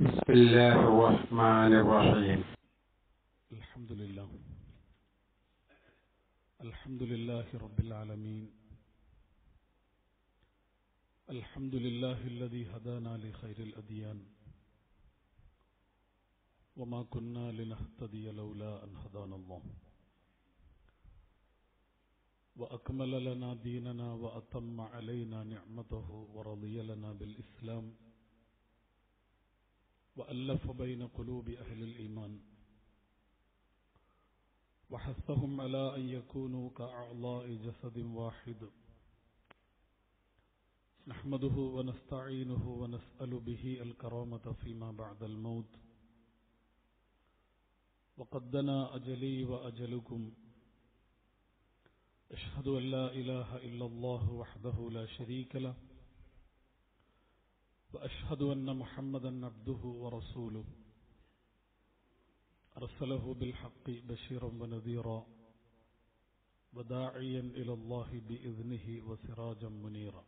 بسم الله الرحمن الرحيم. الحمد لله رب العالمين. الحمد لله الذي هدانا لخير الأديان وما كنا لنهتدي لولا أن هدانا الله وأكمل لنا ديننا وأتم علينا نعمته ورضي لنا بالإسلام وألف بين قلوب أهل الإيمان وحثهم على أن يكونوا كأعضاء جسد واحد نحمده ونستعينه ونسأل به الكرامة فيما بعد الموت وقد دنا أجلي وأجلكم أشهد أن لا إله إلا الله وحده لا شريك له وأشهد أن محمدا عبده ورسوله أرسله بالحق بشيرا ونذيرا وداعيا إلى الله بإذنه وسراجا منيرا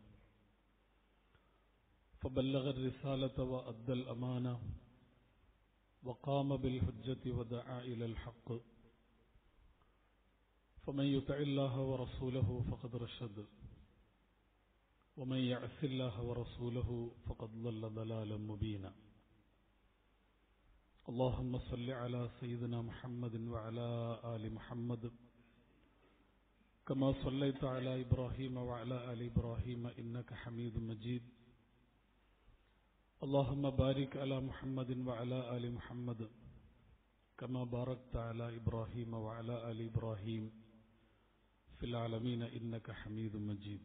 فبلغ الرسالة وأدى الأمانة وقام بالحجة ودعا إلى الحق فمن يطع الله ورسوله فقد رشد ومن يعص الله ورسوله فقد ضل ضلالا مبينا اللهم صل على سيدنا محمد وعلى آل محمد كما صليت على إبراهيم وعلى آل إبراهيم إنك حميد مجيد اللهم بارك على محمد وعلى آل محمد كما باركت على إبراهيم وعلى آل إبراهيم في العالمين إنك حميد مجيد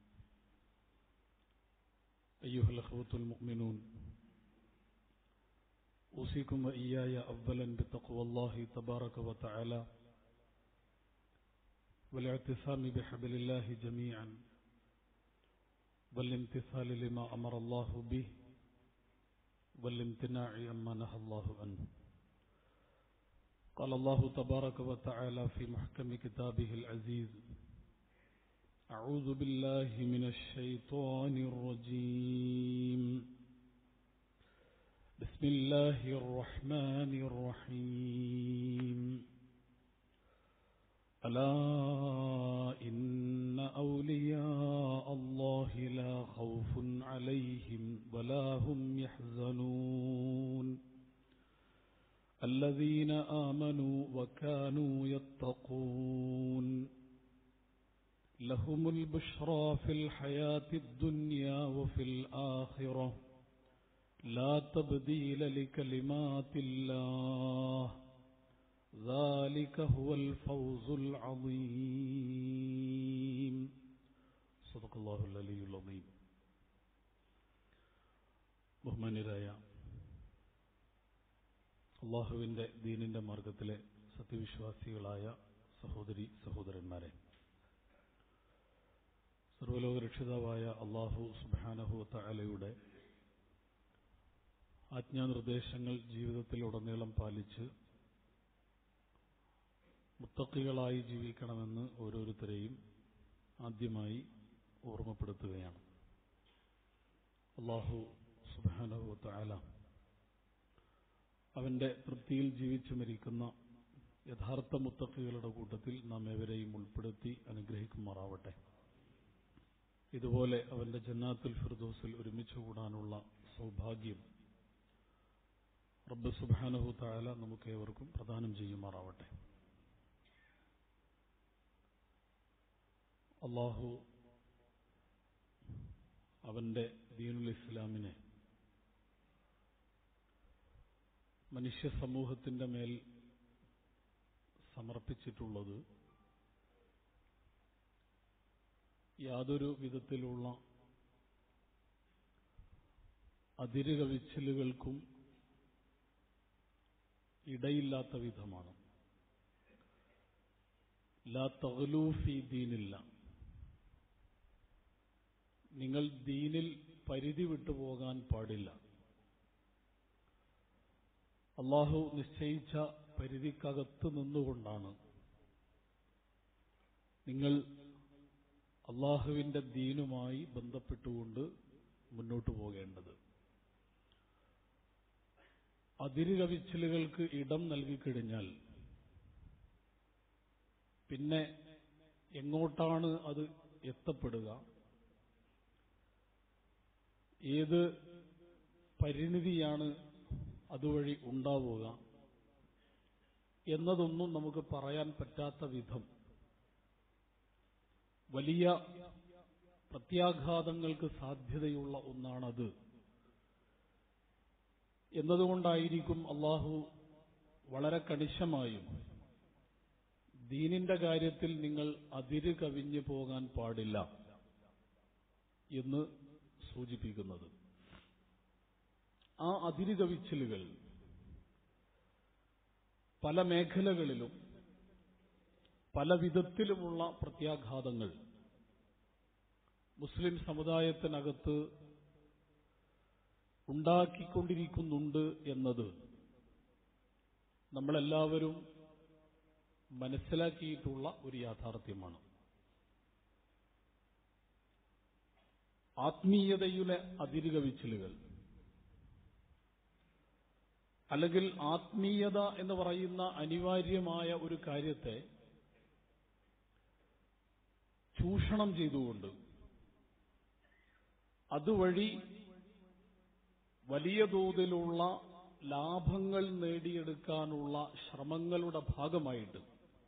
أيها الأخوة المؤمنون أوصيكم وإياي أولا بتقوى الله تبارك وتعالى والاعتصام بحبل الله جميعا والامتثال لما أمر الله به والامتناع عما نهى الله عنه. قال الله تبارك وتعالى في محكم كتابه العزيز: أعوذ بالله من الشيطان الرجيم بسم الله الرحمن الرحيم ألا إن أولياء الله لا خوف عليهم ولا هم يحزنون الذين آمنوا وكانوا يتقون لهم البشرى في الحياة الدنيا وفي الآخرة لا تبديل لكلمات الله ذلك هو الفوز العظيم. صدق الله العلي العظيم. ബഹുമാന്യരായ അല്ലാഹുവിൻ്റെ ദീനിൻ്റെ മാർഗത്തിലെ സത്യവിശ്വാസികളായ സഹോദരി സഹോദരന്മാരെ, സർവ്വലോക രക്ഷിതാവായ അല്ലാഹു സുബ്ഹാനഹു വ തആലയുടെ ആജ്ഞാനിർദ്ദേശങ്ങൾ ജീവിതത്തിലുടനീളം പാലിച്ച് മുത്തഖികളായി ജീവിക്കണമെന്ന് ഓരോരുത്തരെയും ആദ്യമായി ഓർമ്മപ്പെടുത്തുകയാണ്. അല്ലാഹു സുബ്ഹാനഹു വ തആല അവൻ്റെ തൃപ്തിയിൽ ജീവിച്ചു മരിക്കുന്ന യഥാർത്ഥ മുത്തഖികളുടെ കൂട്ടത്തിൽ നാം ഏവരെയും ഉൾപ്പെടുത്തി അനുഗ്രഹിക്കുമാറാവട്ടെ. ഇതുപോലെ അവൻ്റെ ജന്നാത്തുൽ ഫിർദൗസിൽ ഒരുമിച്ച് കൂടാനുള്ള സൗഭാഗ്യം റബ്ബ് സുബ്ഹാനഹു തആല നമുക്കേവർക്കും പ്രദാനം ചെയ്യുമാറാവട്ടെ. അല്ലാഹു അവൻ്റെ ദീനുൽ ഇസ്ലാമിനെ മനുഷ്യ സമൂഹത്തിൻ്റെ മേൽ സമർപ്പിച്ചിട്ടുള്ളത് യാതൊരു വിധത്തിലുള്ള അതിരുകവിച്ചിലുകൾക്കും ഇടയില്ലാത്ത വിധമാണ്. ലാ തഗ്ലൂ ഫീ ദീനില്ല, നിങ്ങൾ ദീനിൽ പരിധി വിട്ടുപോകാൻ പാടില്ല. അല്ലാഹു നിശ്ചയിച്ച പരിധിക്കകത്ത് നിന്നുകൊണ്ടാണ് നിങ്ങൾ അല്ലാഹുവിൻ്റെ ദീനുമായി ബന്ധപ്പെട്ടുകൊണ്ട് മുന്നോട്ട് പോകേണ്ടത്. അതിരുകവിച്ചിലുകൾക്ക് ഇടം നൽകിക്കഴിഞ്ഞാൽ പിന്നെ എങ്ങോട്ടാണ് അത് എത്തപ്പെടുക, ഏത് പരിണിതിയാണ് അതുവഴി ഉണ്ടാവുക എന്നതൊന്നും നമുക്ക് പറയാൻ പറ്റാത്ത വിധം വലിയ പ്രത്യാഘാതങ്ങൾക്ക് സാധ്യതയുള്ള ഒന്നാണത് എന്നതുകൊണ്ടായിരിക്കും അല്ലാഹു വളരെ കണിശമായും ദീനിന്റെ കാര്യത്തിൽ നിങ്ങൾ അതിര് കവിഞ്ഞു പോകാൻ പാടില്ല എന്ന് സൂചിപ്പിക്കുന്നത്. ആ അതിര് കവിച്ചിലുകൾ പല മേഖലകളിലും പല വിധത്തിലുമുള്ള പ്രത്യാഘാതങ്ങൾ മുസ്ലിം സമുദായത്തിനകത്ത് ഉണ്ടാക്കിക്കൊണ്ടിരിക്കുന്നുണ്ട് എന്നത് നമ്മളെല്ലാവരും മനസ്സിലാക്കിയിട്ടുള്ള ഒരു യാഥാർത്ഥ്യമാണ്. ആത്മീയതയിലെ അതിരുകവിച്ചിലുകൾ അല്ലെങ്കിൽ ആത്മീയത എന്ന് പറയുന്ന അനിവാര്യമായ ഒരു കാര്യത്തെ ചൂഷണം ചെയ്തുകൊണ്ട് അതുവഴി വലിയ തോതിലുള്ള ലാഭങ്ങൾ നേടിയെടുക്കാനുള്ള ശ്രമങ്ങളുടെ ഭാഗമായിട്ട്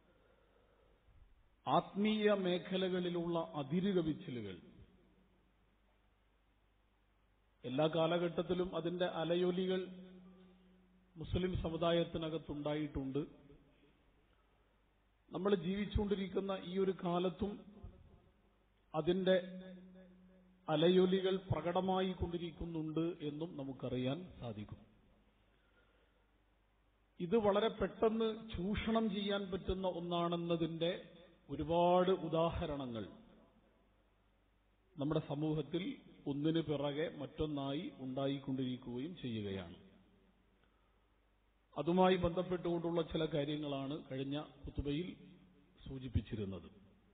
ആത്മീയ മേഖലകളിലുള്ള അതിരുകവിച്ചിലുകൾ എല്ലാ കാലഘട്ടത്തിലും അതിന്റെ അലയൊലികൾ മുസ്ലിം സമുദായത്തിനകത്തുണ്ടായിട്ടുണ്ട്. നമ്മൾ ജീവിച്ചുകൊണ്ടിരിക്കുന്ന ഈ ഒരു കാലത്തും അതിന്റെ അലയൊലികൾ പ്രകടമായി കൊണ്ടിരിക്കുന്നുണ്ട് എന്നും നമുക്കറിയാൻ സാധിക്കും. ഇത് വളരെ പെട്ടെന്ന് ചൂഷണം ചെയ്യാൻ പറ്റുന്ന ഒന്നാണെന്നതിന്റെ ഒരുപാട് ഉദാഹരണങ്ങൾ നമ്മുടെ സമൂഹത്തിൽ ഒന്നിനു പിറകെ മറ്റൊന്നായി ഉണ്ടായിക്കൊണ്ടിരിക്കുകയും ചെയ്യുകയാണ്. അതുമായി ബന്ധപ്പെട്ടുകൊണ്ടുള്ള ചില കാര്യങ്ങളാണ് കഴിഞ്ഞ ഖുതുബയിൽ സൂചിപ്പിച്ചിരുന്നത്.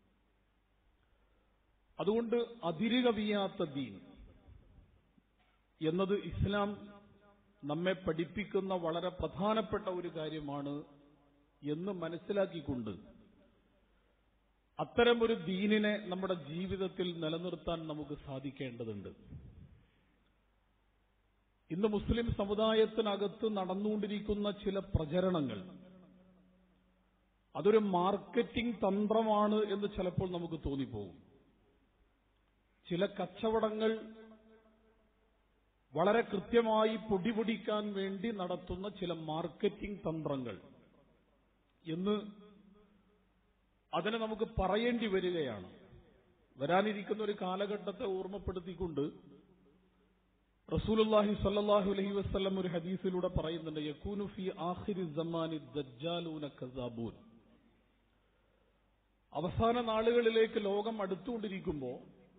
അതുകൊണ്ട് അതിരുകവിയാത്ത ദീൻ എന്നത് ഇസ്ലാം നമ്മെ പഠിപ്പിക്കുന്ന വളരെ പ്രധാനപ്പെട്ട ഒരു കാര്യമാണ് എന്ന് മനസ്സിലാക്കിക്കൊണ്ട് അത്തരമൊരു ദീനിനെ നമ്മുടെ ജീവിതത്തിൽ നിലനിർത്താൻ നമുക്ക് സാധിക്കേണ്ടതുണ്ട്. ഇന്ന് മുസ്ലിം സമുദായത്തിനകത്ത് നടന്നുകൊണ്ടിരിക്കുന്ന ചില പ്രചരണങ്ങൾ അതൊരു മാർക്കറ്റിംഗ് തന്ത്രമാണ് എന്ന് ചിലപ്പോൾ നമുക്ക് തോന്നിപ്പോകും. ചില കച്ചവടങ്ങൾ വളരെ കൃത്യമായി പൊടിപൊടിക്കാൻ വേണ്ടി നടത്തുന്ന ചില മാർക്കറ്റിംഗ് തന്ത്രങ്ങൾ എന്ന് അതിനെ നമുക്ക് പറയേണ്ടി വരികയാണ്. വരാനിരിക്കുന്ന ഒരു കാലഘട്ടത്തെ ഓർമ്മപ്പെടുത്തിക്കൊണ്ട് റസൂലുള്ളാഹി സ്വല്ലല്ലാഹു അലൈഹി വസല്ലം ഒരു ഹദീസിലൂടെ പറയുന്നുണ്ട്, യകൂനു ഫീ ആഖിരി സമാനി ദജ്ജാലൂന കസാബൂൻ. അവസാന നാളുകളിലേക്ക് ലോകം അടുത്തുകൊണ്ടിരിക്കുമ്പോൾ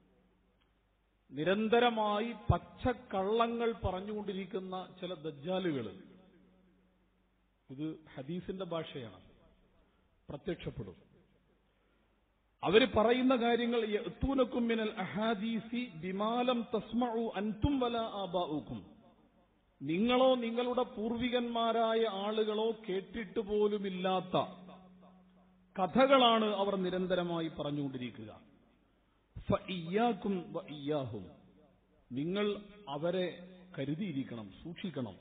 നിരന്തരമായി പച്ചക്കള്ളങ്ങൾ പറഞ്ഞുകൊണ്ടിരിക്കുന്ന ചില ദജ്ജാലുകൾ, ഇത് ഹദീസിന്റെ ഭാഷയാണ്, പ്രത്യക്ഷപ്പെടും. അവര് പറയുന്ന കാര്യങ്ങൾ യഅ്തൂനകും മിനൽ അഹാദീസി ബിമാ ലം തസ്മഉ അൻതും വലാ ആബാഉകും. നിങ്ങളോ നിങ്ങളുടെ പൂർവികന്മാരായ ആളുകളോ കേട്ടിട്ട് പോലുമില്ലാത്ത കഥകളാണ് അവർ നിരന്തരമായി പറഞ്ഞുകൊണ്ടിരിക്കുക. ഫഇയ്യാകും വഇയ്യാഹും. നിങ്ങൾ അവരെ കരുതിയിരിക്കണം, സൂക്ഷിക്കണം.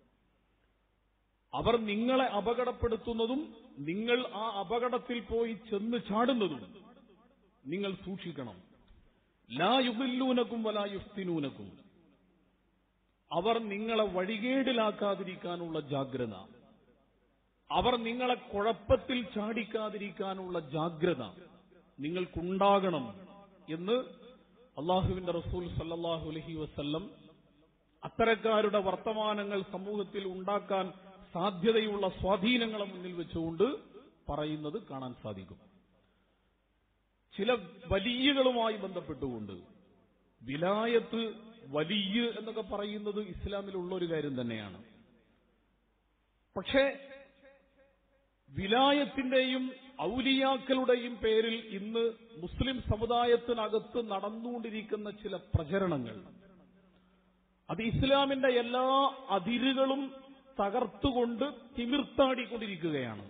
അവർ നിങ്ങളെ അപകടപ്പെടുത്തുന്നതും നിങ്ങൾ ആ അപകടത്തിൽ പോയി ചെന്ന് ചാടുന്നതും നിങ്ങൾ സൂക്ഷിക്കണം. ലാ യുദില്ലൂനകും വലാ യുഫ്തിനൂനകും. അവർ നിങ്ങളെ വഴികേടിലാക്കാതിരിക്കാനുള്ള ജാഗ്രത, അവർ നിങ്ങളെ കുഴപ്പത്തിൽ ചാടിക്കാതിരിക്കാനുള്ള ജാഗ്രത നിങ്ങൾക്കുണ്ടാകണം എന്ന് അല്ലാഹുവിന്റെ റസൂൽ സല്ലല്ലാഹു അലൈഹി വസല്ലം അത്തരക്കാരുടെ വർത്തമാനങ്ങൾ സമൂഹത്തിൽ ഉണ്ടാക്കാൻ സാധ്യതയുള്ള സ്വാധീനങ്ങളെ മുന്നിൽ വെച്ചുകൊണ്ട് പറയുന്നത് കാണാൻ സാധിക്കും. ചില വലിയകളുമായി ബന്ധപ്പെട്ടുകൊണ്ട്, വിലായത്ത് വലിയ എന്നൊക്കെ പറയുന്നത് ഇസ്ലാമിലുള്ള ഒരു കാര്യം തന്നെയാണ്. പക്ഷേ വിലായത്തിന്റെയും ഔലിയാക്കളുടെയും പേരിൽ ഇന്ന് മുസ്ലിം സമുദായത്തിനകത്ത് നടന്നുകൊണ്ടിരിക്കുന്ന ചില പ്രചരണങ്ങൾ അത് ഇസ്ലാമിന്റെ എല്ലാ അതിരുകളും തകർത്തുകൊണ്ട് തിമിർത്താടിക്കൊണ്ടിരിക്കുകയാണ്.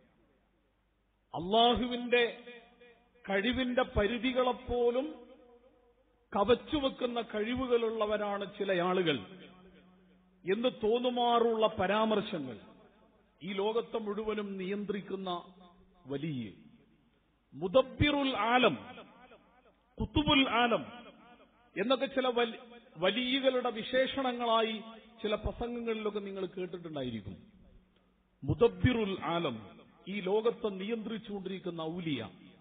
അള്ളാഹുവിന്റെ കഴിവിന്റെ പരിധികളെപ്പോലും കവച്ചുവെക്കുന്ന കഴിവുകളുള്ളവരാണ് ചില ആളുകൾ എന്ന് തോന്നുമാറുള്ള പരാമർശങ്ങൾ ഈ ലോകത്തെ മുഴുവനും നിയന്ത്രിക്കുന്ന വലിയ മുദബ്ബിറുൽ ആലം, കുത്തുബുൽ ആലം എന്നൊക്കെ ചില വലിയകളുടെ വിശേഷണങ്ങളായി ചില പ്രസംഗങ്ങളിലൊക്കെ നിങ്ങൾ കേട്ടിട്ടുണ്ടായിരിക്കും. മുദബ്ബിറുൽ ആലം, ഈ ലോകത്തെ നിയന്ത്രിച്ചുകൊണ്ടിരിക്കുന്ന ഔലിയ,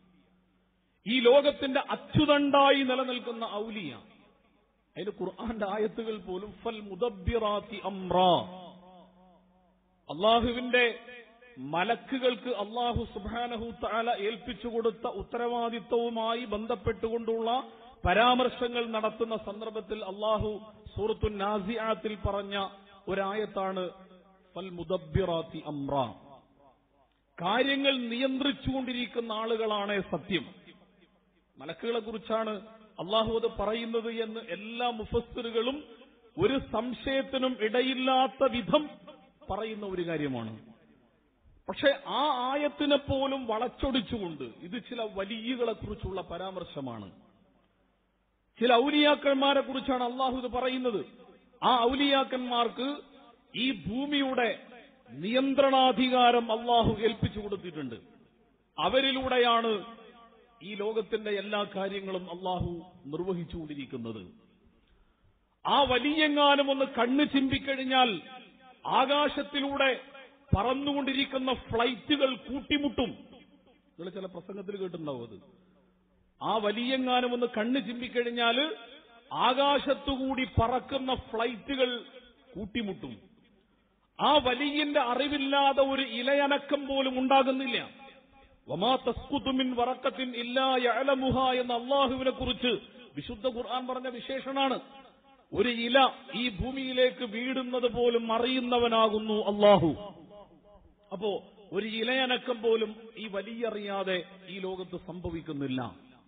ഈ ലോകത്തിന്റെ അച്ചുതണ്ടായി നിലനിൽക്കുന്ന ഔലിയ. അതിന് ഖുർആന്റെ ആയത്തുകൾ പോലും ഫൽ മുദബ്ബിറാത്തി അംറാ, അള്ളാഹുവിന്റെ മലക്കുകൾക്ക് അള്ളാഹു സുബ്ഹാനഹു തആല ഏൽപ്പിച്ചു കൊടുത്ത ഉത്തരവാദിത്വവുമായി ബന്ധപ്പെട്ടുകൊണ്ടുള്ള പരാമർശങ്ങൾ നടത്തുന്ന സന്ദർഭത്തിൽ അള്ളാഹു സൂറത്തുൻ നാസിആത്തിൽ പറഞ്ഞ ഒരായത്താണ് ഫൽ മുദബ്ബിറാത്തി അംറാ. കാര്യങ്ങൾ നിയന്ത്രിച്ചുകൊണ്ടിരിക്കുന്ന ആളുകളാണ് സത്യം. മലക്കുകളെ കുറിച്ചാണ് അള്ളാഹു അത് പറയുന്നത് എന്ന് എല്ലാ മുഫസ്സിറുകളും ഒരു സംശയത്തിനും ഇടയില്ലാത്ത വിധം പറയുന്ന ഒരു കാര്യമാണ്. പക്ഷെ ആ ആയത്തിനെ പോലും വളച്ചൊടിച്ചുകൊണ്ട് ഇത് ചില വലിയകളെ കുറിച്ചുള്ള പരാമർശമാണ്, ചില ഔലിയാക്കന്മാരെ കുറിച്ചാണ് അള്ളാഹു ഇത് പറയുന്നത്. ആ ഔലിയാക്കന്മാർക്ക് ഈ ഭൂമിയുടെ നിയന്ത്രണാധികാരം അള്ളാഹു ഏൽപ്പിച്ചു കൊടുത്തിട്ടുണ്ട്. അവരിലൂടെയാണ് ഈ ലോകത്തിന്റെ എല്ലാ കാര്യങ്ങളും അള്ളാഹു നിർവഹിച്ചുകൊണ്ടിരിക്കുന്നത്. ആ വലിയെങ്ങാനും ഒന്ന് കണ്ണ് ചിമ്പിക്കഴിഞ്ഞാൽ ആകാശത്തിലൂടെ പറന്നുകൊണ്ടിരിക്കുന്ന ഫ്ലൈറ്റുകൾ കൂട്ടിമുട്ടും. നിങ്ങൾ ചില പ്രസംഗത്തിൽ കേട്ടിട്ടുണ്ടാവും അത്. ആ വലിയെങ്ങാനും ഒന്ന് കണ്ണ് ചിമ്പിക്കഴിഞ്ഞാൽ ആകാശത്തുകൂടി പറക്കുന്ന ഫ്ലൈറ്റുകൾ കൂട്ടിമുട്ടും. ആ വലിയന്റെ അറിവില്ലാതെ ഒരു ഇലയനക്കം പോലും ഉണ്ടാകുന്നില്ല. വമാ തസ്കുതു മിൻ വറഖത്തിൻ ഇല്ലാ യഅലമുഹാ എന്ന അല്ലാഹുവിനെ കുറിച്ച് വിശുദ്ധ ഖുർആൻ പറഞ്ഞ വിശേഷണാണ്. ഒരു ഇല ഈ ഭൂമിയിലേക്ക് വീടുന്നത് പോലും അറിയുന്നവനാകുന്നു അല്ലാഹു. അപ്പോ ഒരു ഇലയനക്കം പോലും ഈ വലിയറിയാതെ ഈ ലോകത്ത് സംഭവിക്കുന്നില്ല.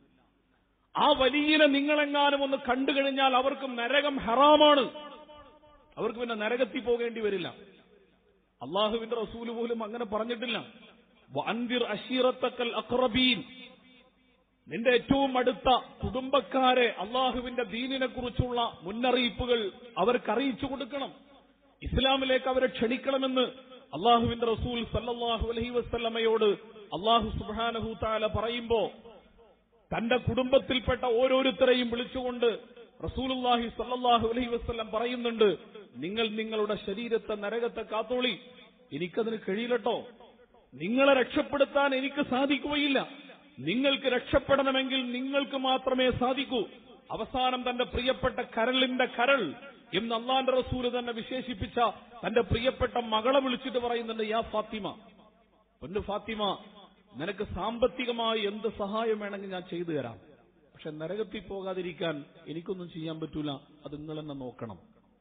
ആ വലിയനെ നിങ്ങളെങ്ങാനും ഒന്ന് കണ്ടു കഴിഞ്ഞാൽ അവർക്ക് നരകം ഹറാമാണ്. അവർക്ക് പിന്നെ നരകത്തിൽ പോകേണ്ടി വരില്ല. അള്ളാഹുവിന്റെ റസൂല് പോലും അങ്ങനെ പറഞ്ഞിട്ടില്ല. വഅൻദിർ അശീറത്തക്കൽ അഖ്റബീൻ, നിന്റെ ഏറ്റവും അടുത്ത കുടുംബക്കാരെ അള്ളാഹുവിന്റെ ദീനിനെ കുറിച്ചുള്ള മുന്നറിയിപ്പുകൾ അവർക്ക് അറിയിച്ചു കൊടുക്കണം, ഇസ്ലാമിലേക്ക് അവരെ ക്ഷണിക്കണമെന്ന് അള്ളാഹുവിന്റെ റസൂൽ സല്ലല്ലാഹു അലൈഹി വസല്ലമയോട് അള്ളാഹു സുബ്ഹാനഹു തആല പറയുമ്പോ തന്റെ കുടുംബത്തിൽപ്പെട്ട ഓരോരുത്തരെയും വിളിച്ചുകൊണ്ട് റസൂലുള്ളാഹി സല്ലല്ലാഹു അലൈഹി വസല്ലം പറയുന്നുണ്ട്, നിങ്ങൾ നിങ്ങളുടെ ശരീരത്തെ നരകത്തെ കാത്തോളി, എനിക്കതിന് കഴിയില്ലട്ടോ, നിങ്ങളെ രക്ഷപ്പെടുത്താൻ എനിക്ക് സാധിക്കുകയില്ല, നിങ്ങൾക്ക് രക്ഷപ്പെടണമെങ്കിൽ നിങ്ങൾക്ക് മാത്രമേ സാധിക്കൂ. അവസാനം തന്റെ പ്രിയപ്പെട്ട കരളിന്റെ കരൾ എന്ന് അള്ളാന്റെ റസൂല് തന്നെ വിശേഷിപ്പിച്ച തന്റെ പ്രിയപ്പെട്ട മകളെ വിളിച്ചിട്ട് പറയുന്നുണ്ട്, യാ ഫാത്തിമ, പൊന്നു ഫാത്തിമ, നിനക്ക് സാമ്പത്തികമായി എന്ത് സഹായം വേണമെങ്കിൽ ഞാൻ ചെയ്തു തരാം, പക്ഷെ നരകത്തിൽ പോകാതിരിക്കാൻ എനിക്കൊന്നും ചെയ്യാൻ പറ്റൂല, അത് നിങ്ങൾ തന്നെ നോക്കണം.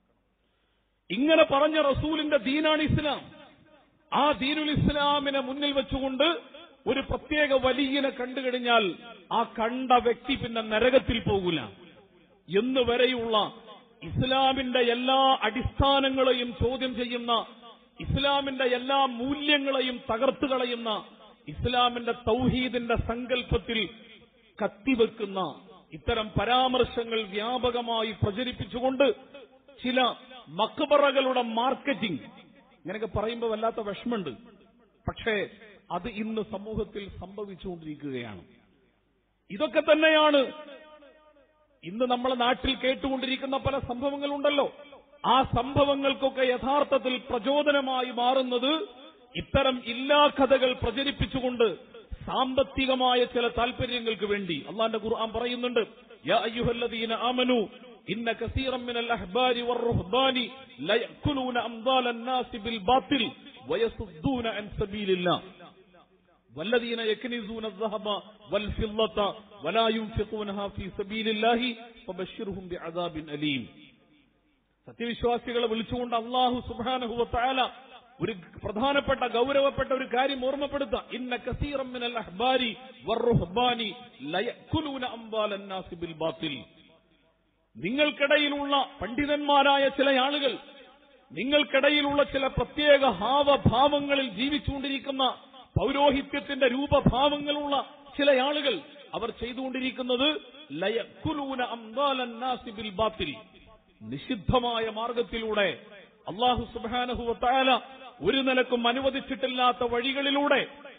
ഇങ്ങനെ പറഞ്ഞ റസൂലിന്റെ ദീനാണ് ഇസ്ലാം. ആ ദീനുൽ ഇസ്ലാമിനെ മുന്നിൽ വെച്ചുകൊണ്ട് ഒരു പ്രത്യേക വലിയനെ കണ്ടുകഴിഞ്ഞാൽ ആ കണ്ട വ്യക്തി പിന്നെ നരകത്തിൽ പോകൂല എന്ന് വരെയുള്ള ഇസ്ലാമിന്റെ എല്ലാ അടിസ്ഥാനങ്ങളെയും ചോദ്യം ചെയ്യുന്ന, ഇസ്ലാമിന്റെ എല്ലാ മൂല്യങ്ങളെയും തകർത്തു കളയുന്ന, ഇസ്ലാമിന്റെ തൗഹീദിന്റെ സങ്കല്പത്തിൽ കത്തിവെക്കുന്ന ഇത്തരം പരാമർശങ്ങൾ വ്യാപകമായി പ്രചരിപ്പിച്ചുകൊണ്ട് ചില മക്ബറകളുടെ മാർക്കറ്റിംഗ്, ഇങ്ങനെയൊക്കെ പറയുമ്പോൾ വല്ലാത്ത വിഷമുണ്ട്, പക്ഷേ അത് ഇന്ന് സമൂഹത്തിൽ സംഭവിച്ചുകൊണ്ടിരിക്കുകയാണ്. ഇതൊക്കെ തന്നെയാണ് ഇന്ന് നമ്മളെ നാട്ടിൽ കേട്ടുകൊണ്ടിരിക്കുന്ന പല സംഭവങ്ങളുണ്ടല്ലോ. ആ സംഭവങ്ങൾക്കൊക്കെ യഥാർത്ഥത്തിൽ പ്രചോദനമായി മാറുന്നത് ഇത്തരം ഇല്ലാ കഥകൾ പ്രചരിപ്പിച്ചുകൊണ്ട് സാമ്പത്തികമായ ചില താല്പര്യങ്ങൾക്ക് വേണ്ടി. അല്ലാഹുവിന്റെ ഖുർആൻ പറയുന്നുണ്ട്, യാ അയ്യുഹല്ലദീന ആമനൂ ഇന്ന കസീറൻ മിനൽ അഹ്ബാരി വറുഹ്ബാനി ലയഅകുലൂന അംവാലൻ നാസി ബിൽ ബാത്തിൽ വയസുദ്ദൂന അൻ സബീലില്ലാഹ് വല്ലദീന യക്നിസൂന الذهب والفضة ولا ينفقونها في سبيل الله فبشرهم بعذاب أليم. സത്യവിശ്വാസികളെ വിളിച്ചുകൊണ്ട് അല്ലാഹു സുബ്ഹാനഹു വ തആല ഒരു പ്രധാനപ്പെട്ട ഗൗരവപ്പെട്ട ഒരു കാര്യം ഓർമ്മപ്പെടുത്തുക, ഇന്ന കസീറൻ മിനൽ അഹ്ബാരി വറുഹ്ബാനി ലയഅകുലൂന അംവാലൻ നാസി ബിൽ ബാത്തിൽ. നിങ്ങൾക്കിടയിലുള്ള പണ്ഡിതന്മാരായ ചില ആളുകൾ നിങ്ങൾക്കിടയിലുള്ള ചില പ്രത്യേക ഹാവഭാവങ്ങളിൽ ജീവിച്ചുകൊണ്ടിരിക്കുന്ന പൗരോഹിത്യത്തിന്റെ രൂപഭാവങ്ങളുള്ള ചില ആളുകൾ അവർ ചെയ്തുകൊണ്ടിരിക്കുന്നത് ലയക്കുലൂന അംവാലൻ നാസി ബിൽ ബാത്തിൽ, നിഷിദ്ധമായ മാർഗത്തിലൂടെ അല്ലാഹു സുബ്ഹാനഹു വ തആല ഒരു നിലക്കും അനുവദിച്ചിട്ടില്ലാത്ത വഴികളിലൂടെ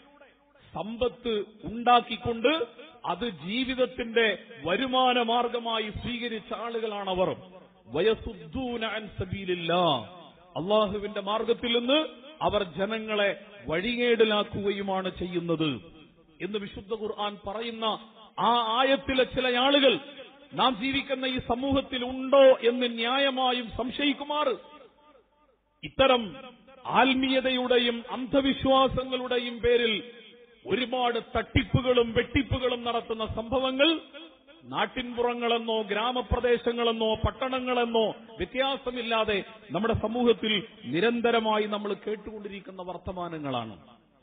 സമ്പത്ത് ഉണ്ടാക്കിക്കൊണ്ട് അത് ജീവിതത്തിന്റെ വരുമാന മാർഗമായി സ്വീകരിച്ച ആളുകളാണവർ. വയസുദ്ദൂന അൻ സബീലില്ലാഹ്, അല്ലാഹുവിന്റെ മാർഗത്തിൽ നിന്ന് അവർ ജനങ്ങളെ വഴികേടിലാക്കുകയുമാണ് ചെയ്യുന്നത് എന്ന് വിശുദ്ധ ഖുർആൻ പറയുന്ന ആ ആയത്തിലെ ചില ആളുകൾ നാം ജീവിക്കുന്ന ഈ സമൂഹത്തിൽ ഉണ്ടോ എന്ന് ന്യായമായും സംശയിക്കുമാറ് ഇത്തരം ആത്മീയതയുടെയും അന്ധവിശ്വാസങ്ങളുടെയും പേരിൽ ഒരുപാട് തട്ടിപ്പുകളും വെട്ടിപ്പുകളും നടത്തുന്ന സംഭവങ്ങൾ നാട്ടിൻപുറങ്ങളെന്നോ ഗ്രാമപ്രദേശങ്ങളെന്നോ പട്ടണങ്ങളെന്നോ വ്യത്യാസമില്ലാതെ നമ്മുടെ സമൂഹത്തിൽ നിരന്തരമായി നമ്മൾ കേട്ടുകൊണ്ടിരിക്കുന്ന വർത്തമാനങ്ങളാണ്.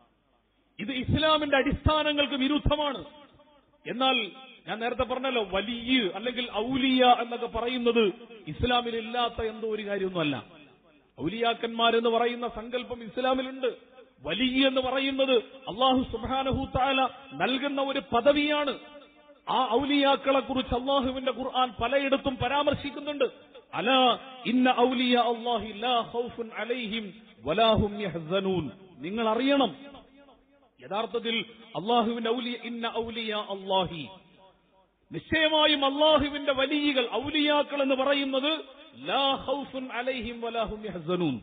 ഇത് ഇസ്ലാമിന്റെ അടിസ്ഥാനങ്ങൾക്ക് വിരുദ്ധമാണ്. എന്നാൽ ഞാൻ നേരത്തെ പറഞ്ഞല്ലോ, വലിയ അല്ലെങ്കിൽ ഔലിയ എന്നൊക്കെ പറയുന്നത് ഇസ്ലാമിലില്ലാത്ത എന്തോ ഒരു കാര്യമൊന്നുമല്ല. ഔലിയാക്കന്മാരെന്ന് പറയുന്ന സങ്കല്പം ഇസ്ലാമിലുണ്ട്. വലിയ എന്ന് പറയുന്നത് അല്ലാഹു സുബ്ഹാനഹു തആല നൽകുന്ന ഒരു പദവിയാണ്. ആ ഔലിയാക്കളെ കുറിച്ച് അല്ലാഹുവിന്റെ ഖുർആൻ പലയിടത്തും പരാമർശിക്കുന്നുണ്ട്. അലാ ഇന്ന ഔലിയ അല്ലാഹി ലാ ഖൗഫുൻ അലൈഹിം വലാ ഹും യഹ്സനൂൻ. നിങ്ങൾ അറിയണം, യഥാർത്ഥത്തിൽ അല്ലാഹുവിന്റെ ഔലിയ ഇന്ന ഔലിയ അല്ലാഹി, നിശ്ചയമായും അല്ലാഹുവിന്റെ വലിയകൾ ഔലിയാക്കൾ എന്ന് പറയുന്നത് ലാ ഖൗഫുൻ അലൈഹിം വലാ ഹും യഹ്സനൂൻ,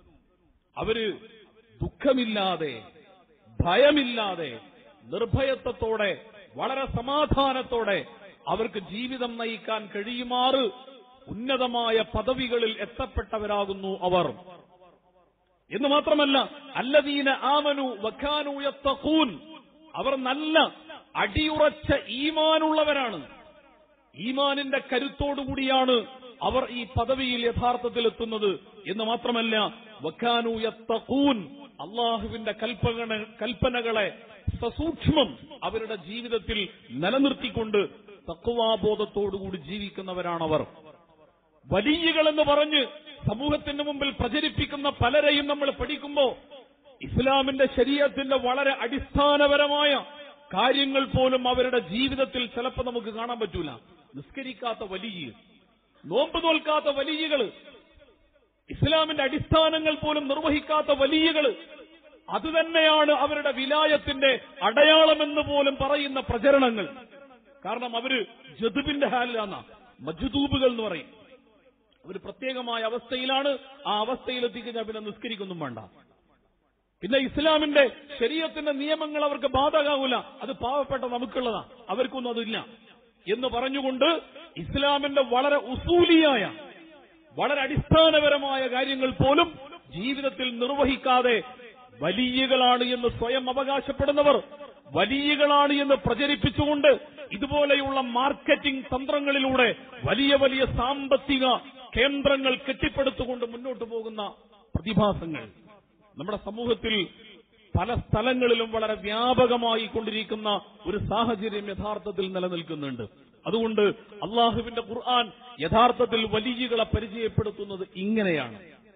അവര് ദുഃഖമില്ലാതെ ഭയമില്ലാതെ നിർഭയത്വത്തോടെ വളരെ സമാധാനത്തോടെ അവർക്ക് ജീവിതം നയിക്കാൻ കഴിയുമാറ് ഉന്നതമായ പദവികളിൽ എത്തപ്പെട്ടവരാകുന്നു അവർ. എന്ന് മാത്രമല്ല, അല്ലദീന ആമനു വകാനൂ യത്തഖൂൻ, അവർ നല്ല അടിയുറച്ച ഈമാനുള്ളവരാണ്. ഈമാനിന്റെ കരുത്തോടുകൂടിയാണ് അവർ ഈ പദവിയിൽ യഥാർത്ഥത്തിൽ എത്തുന്നത്. എന്ന് മാത്രമല്ല, വകാനൂ യത്തഖൂൻ, അല്ലാഹുവിന്റെ കൽപ്പനകളെ സസൂക്ഷ്മം അവരുടെ ജീവിതത്തിൽ നിലനിർത്തിക്കൊണ്ട് തഖ്വാബോധത്തോടുകൂടി ജീവിക്കുന്നവരാണവർ. വലിയകൾ എന്ന് പറഞ്ഞ് സമൂഹത്തിന്റെ മുമ്പിൽ പ്രചരിപ്പിക്കുന്ന പലരെയും നമ്മൾ പഠിക്കുമ്പോൾ ഇസ്ലാമിന്റെ ശരീഅത്തിന്റെ വളരെ അടിസ്ഥാനപരമായ കാര്യങ്ങൾ പോലും അവരുടെ ജീവിതത്തിൽ ചിലപ്പോൾ നമുക്ക് കാണാൻ പറ്റൂല. നിസ്കരിക്കാത്ത വലിയ, നോമ്പ് നോൽക്കാത്ത വലിയകൾ, ഇസ്ലാമിന്റെ അടിസ്ഥാനങ്ങൾ പോലും നിർവഹിക്കാത്ത വലിയകൾ, അതുതന്നെയാണ് അവരുടെ വിലായത്തിന്റെ അടയാളമെന്ന് പോലും പറയുന്ന പ്രചരണങ്ങൾ. കാരണം അവര് ജദ്ബിന്റെ ഹാലിലാണ്, മജ്ദൂബുകൾ എന്ന് പറയും. ഒരു പ്രത്യേകമായ അവസ്ഥയിലാണ്. ആ അവസ്ഥയിലെത്തിക്കഴിഞ്ഞാൽ പിന്നെ നിസ്കരിക്കൊന്നും വേണ്ട. പിന്നെ ഇസ്ലാമിന്റെ ശരീഅത്തിന്റെ നിയമങ്ങൾ അവർക്ക് ബാധകാവൂല. അത് പാവപ്പെട്ട നമുക്കുള്ളതാ, അവർക്കൊന്നും അതില്ല എന്ന് പറഞ്ഞുകൊണ്ട് ഇസ്ലാമിന്റെ വളരെ ഉസൂലിയായ വളരെ അടിസ്ഥാനപരമായ കാര്യങ്ങൾ പോലും ജീവിതത്തിൽ നിർവഹിക്കാതെ വലിയകളാണ് എന്ന് സ്വയം അവകാശപ്പെടുന്നവർ, വലിയകളാണ് എന്ന് പ്രചരിപ്പിച്ചുകൊണ്ട് ഇതുപോലെയുള്ള മാർക്കറ്റിംഗ് തന്ത്രങ്ങളിലൂടെ വലിയ വലിയ സാമ്പത്തിക കേന്ദ്രങ്ങൾ കെട്ടിപ്പടുത്തുകൊണ്ട് മുന്നോട്ട് പോകുന്ന പ്രതിഭാസങ്ങൾ നമ്മുടെ സമൂഹത്തിൽ പല സ്ഥലങ്ങളിലും വളരെ വ്യാപകമായി കൊണ്ടിരിക്കുന്ന ഒരു സാഹചര്യം യഥാർത്ഥത്തിൽ നിലനിൽക്കുന്നുണ്ട്. അതുകൊണ്ട് അള്ളാഹുവിന്റെ ഖുർആൻ യഥാർത്ഥത്തിൽ വലിയകളെ പരിചയപ്പെടുത്തുന്നത് ഇങ്ങനെയാണ്.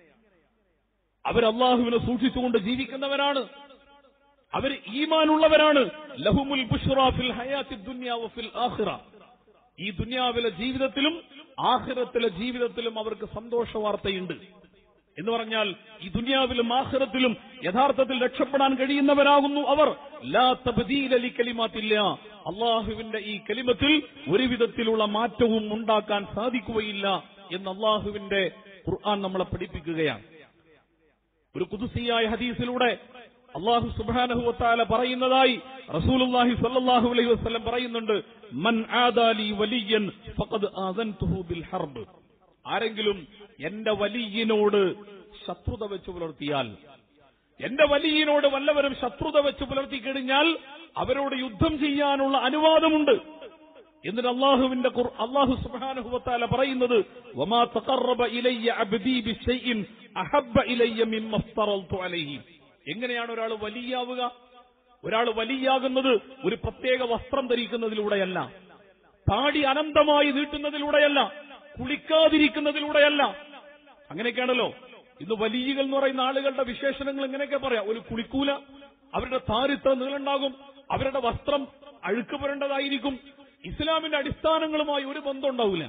അവർ അള്ളാഹുവിനെ സൂക്ഷിച്ചുകൊണ്ട് ജീവിക്കുന്നവരാണ്, അവർ ഈമാനുള്ളവരാണ്. ലഹുമുൽ ബുശ്റാ ഫിൽ ഹയാത്തിദ് ദുനിയ വഫിൽ ആഖിറ, ഈ ദുനിയാവിലെ ജീവിതത്തിലും ആഖിറത്തിലെ ജീവിതത്തിലും അവർക്ക് സന്തോഷ വാർത്തയുണ്ട്. എന്ന് പറഞ്ഞാൽ ഈ ദുനിയാവിലും ആഖിറത്തിലും യഥാർത്ഥത്തിൽ രക്ഷപ്പെടാൻ കഴിയുന്നവരാകുന്നു അവർ. ലാ തബ്ദീല ലികലിമാത്തില്ലാ, അള്ളാഹുവിന്റെ ഈ കലിമത്തിൽ ഒരു വിധത്തിലുള്ള മാറ്റവും ഉണ്ടാക്കാൻ സാധിക്കുകയില്ല എന്ന് അള്ളാഹുവിന്റെ ഖുർആൻ നമ്മളെ പഠിപ്പിക്കുകയാണ്. ഒരു ഖുദ്സിയായ ഹദീസിലൂടെ അല്ലാഹു സുബ്ഹാനഹു വ തആല പറയുന്നതായി റസൂലുള്ളാഹി സ്വല്ലല്ലാഹു അലൈഹി വസല്ലം പറയുന്നുണ്ട്, മൻ ആദാലി വലിയൻ ഫഖദ് ആദൻതുഹു ബിൽ ഹർബ്. ആരെങ്കിലും എന്റെ വലിയനോട് ശത്രുത വെച്ച് പുലർത്തിയാൽ, എന്റെ വലിയനോട് വല്ലവരും ശത്രുത വെച്ച് പുലർത്തി കഴിഞ്ഞാൽ അവരോട് യുദ്ധം ചെയ്യാനുള്ള അനുവാദമുണ്ട്. എന്നിട്ട് അല്ലാഹു സുബ്ഹാനഹു വ തആല പറയുന്നത്, വമാ തഖറബ ഇലയ്യ അബ്ദീ ബിശൈഇൻ അഹബ്ബ ഇലയ്യ മിമ്മ ഫ്തറൽതു അലൈഹി. എങ്ങനെയാണ് ഒരാൾ വലിയാവുക? ഒരാൾ വലിയാകുന്നത് ഒരു പ്രത്യേക വസ്ത്രം ധരിക്കുന്നതിലൂടെയല്ല, താടി അനന്തമായി നീട്ടുന്നതിലൂടെയല്ല, കുളിക്കാതിരിക്കുന്നതിലൂടെയല്ല. അങ്ങനെയൊക്കെയാണല്ലോ ഇന്ന് വലിയകൾ എന്ന് പറയുന്ന ആളുകളുടെ വിശേഷണങ്ങൾ എങ്ങനെയൊക്കെ പറയാം. ഒരു കുളിക്കൂല, അവരുടെ താരിത്ര നീളുണ്ടാകും, അവരുടെ വസ്ത്രം അഴുക്ക് പുരണ്ടതായിരിക്കും. ഇസ്ലാമിന്റെ അടിസ്ഥാനങ്ങളുമായി ഒരു ബന്ധം ഉണ്ടാവില്ല.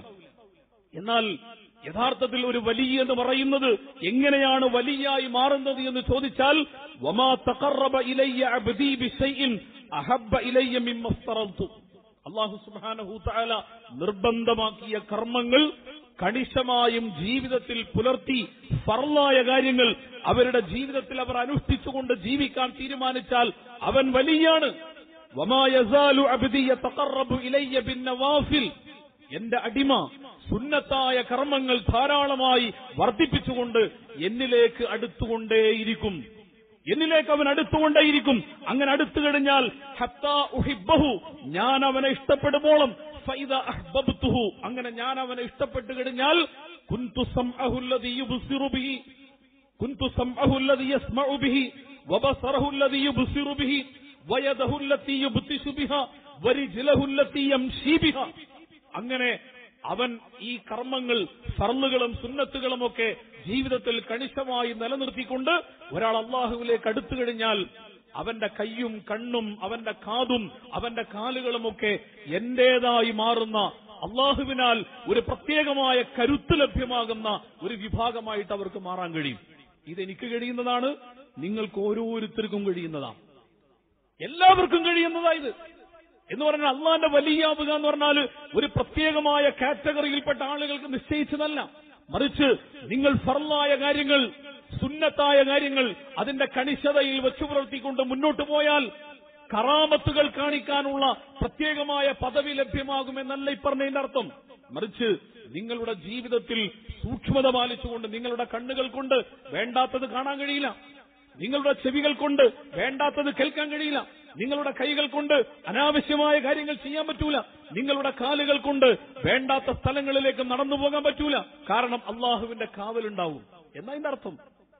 എന്നാൽ യഥാർത്ഥത്തിൽ ഒരു വലിയ എന്ന് പറയുന്നത് എങ്ങനെയാണ് വലിയായി മാറുന്നത് എന്ന് ചോദിച്ചാൽ, വമാ തഖറബ ഇലയ്യ അബ്ദി ബിശൈഇൻ അഹബ്ബ ഇലയ്യ മിമ്മ ഫറൽതു. അല്ലാഹു സുബ്ഹാനഹു തആല നിർബന്ധമാക്കിയ കർമ്മങ്ങൾ കണിശമായും ജീവിതത്തിൽ പുലർത്തി ഫർളായ കാര്യങ്ങൾ അവരുടെ ജീവിതത്തിൽ അവർ അനുഷ്ഠിച്ചുകൊണ്ട് ജീവിക്കാൻ തീരുമാനിച്ചാൽ അവൻ വലിയാണ്. വമാ യസാലു അബ്ദി യതഖറബു ഇലയ്യ ബിന്നവാഫിൽ. എന്റെ അടിമ സുന്നത്തായ കർമ്മങ്ങൾ ധാരാളമായി വർദ്ധിപ്പിച്ചുകൊണ്ട് എന്നിലേക്ക് അടുത്തുകൊണ്ടേയിരിക്കും, എന്നിലേക്ക് അവൻ അടുത്തുകൊണ്ടേയിരിക്കും. അങ്ങനെ അടുത്തു കഴിഞ്ഞാൽ ഹത്താ ഉഹിബ്ബഹു, ഞാൻ അവനെ ഇഷ്ടപ്പെടുമ്പോളും, ഫൈദ അഹ്ബബ്തുഹു, അങ്ങനെ ഞാൻ അവനെ ഇഷ്ടപ്പെട്ടു കഴിഞ്ഞാൽ കുൻതു സംഅഹു അല്ലദീ യുബ്സിറു ബിഹി, കുൻതു സംഅഹു അല്ലദീ യസ്മഉ ബിഹി, വബസറഹു അല്ലദീ യുബ്സിറു ബിഹി, വയദഹു അല്ലതീ യുബ്തിശു ബിഹാ, വരിജ്ലഹു അല്ലതീ യംശീ ബിഹാ. അങ്ങനെ അവൻ ഈ കർമ്മങ്ങൾ ഫർളുകളും സുന്നത്തുകളും ഒക്കെ ജീവിതത്തിൽ കണിശമായി നിലനിർത്തിക്കൊണ്ട് ഒരാൾ അള്ളാഹുവിലേക്ക് അടുത്തു കഴിഞ്ഞാൽ അവന്റെ കയ്യും കണ്ണും അവന്റെ കാതും അവന്റെ കാലുകളുമൊക്കെ എന്റേതായി മാറുന്ന, അള്ളാഹുവിനാൽ ഒരു പ്രത്യേകമായ കരുത്ത് ലഭ്യമാകുന്ന ഒരു വിഭാഗമായിട്ട് അവർക്ക് മാറാൻ കഴിയും. ഇതെനിക്ക് കഴിയുന്നതാണ്, നിങ്ങൾക്ക് ഓരോരുത്തർക്കും കഴിയുന്നതാണ്, എല്ലാവർക്കും കഴിയുന്നതായത് എന്ന് പറഞ്ഞാൽ അള്ളാന്റെ വലിയാവുക എന്ന് പറഞ്ഞാൽ ഒരു പ്രത്യേകമായ കാറ്റഗറിയിൽപ്പെട്ട ആളുകൾക്ക് നിശ്ചയിച്ചതല്ല. മറിച്ച് നിങ്ങൾ ഫർളായ കാര്യങ്ങൾ, സുന്നത്തായ കാര്യങ്ങൾ അതിന്റെ കണിശതയിൽ വെച്ചു പുലർത്തിക്കൊണ്ട് മുന്നോട്ട് പോയാൽ കറാമത്തുകൾ കാണിക്കാനുള്ള പ്രത്യേകമായ പദവി ലഭ്യമാകുമെന്നല്ല ഈ പറഞ്ഞതിന്റെ അർത്ഥം. മറിച്ച് നിങ്ങളുടെ ജീവിതത്തിൽ സൂക്ഷ്മത പാലിച്ചുകൊണ്ട് നിങ്ങളുടെ കണ്ണുകൾ കൊണ്ട് വേണ്ടാത്തത് കാണാൻ കഴിയില്ല, നിങ്ങളുടെ ചെവികൾ കൊണ്ട് വേണ്ടാത്തത് കേൾക്കാൻ കഴിയില്ല, നിങ്ങളുടെ കൈകൾ കൊണ്ട് അനാവശ്യമായ കാര്യങ്ങൾ ചെയ്യാൻ പറ്റൂല, നിങ്ങളുടെ കാലുകൾ കൊണ്ട് വേണ്ടാത്ത സ്ഥലങ്ങളിലേക്ക് നടന്നു പോകാൻ പറ്റൂല. കാരണം അള്ളാഹുവിന്റെ കാവലുണ്ടാവും എന്നതിന്റെ അർത്ഥം.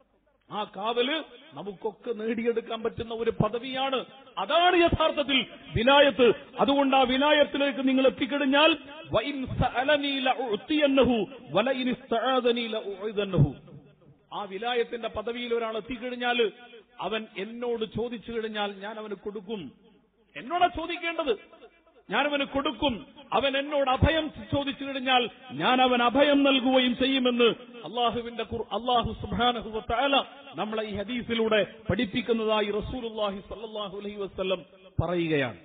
ആ കാവല് നമുക്കൊക്കെ നേടിയെടുക്കാൻ പറ്റുന്ന ഒരു പദവിയാണ്. അതാണ് യഥാർത്ഥത്തിൽ വിലായത്ത്. അതുകൊണ്ട് ആ വിലായത്തിലേക്ക് നിങ്ങൾ എത്തിക്കഴിഞ്ഞാൽ വഇൻ സഅലനീ ലഉതിയന്നഹു വലഇൻ ഇസ്തആദനീ ലഉഇദന്നഹു. ആ വിലായത്തിന്റെ പദവിയിൽ ഒരാൾ എത്തിക്കഴിഞ്ഞാൽ അവൻ എന്നോട് ചോദിച്ചു കഴിഞ്ഞാൽ ഞാൻ അവന് കൊടുക്കും. എന്നോടാ ചോദിക്കേണ്ടത്, ഞാനവന് കൊടുക്കും. അവൻ എന്നോട് അഭയം ചോദിച്ചു കഴിഞ്ഞാൽ ഞാൻ അവൻ അഭയം നൽകുകയും ചെയ്യുമെന്ന് അല്ലാഹു സുബ്ഹാനഹു വ തആല നമ്മളെ ഈ ഹദീസിലൂടെ പഠിപ്പിക്കുന്നതായി റസൂലുള്ളാഹി സ്വല്ലല്ലാഹു അലൈഹി വസല്ലം പറയുകയാണ്.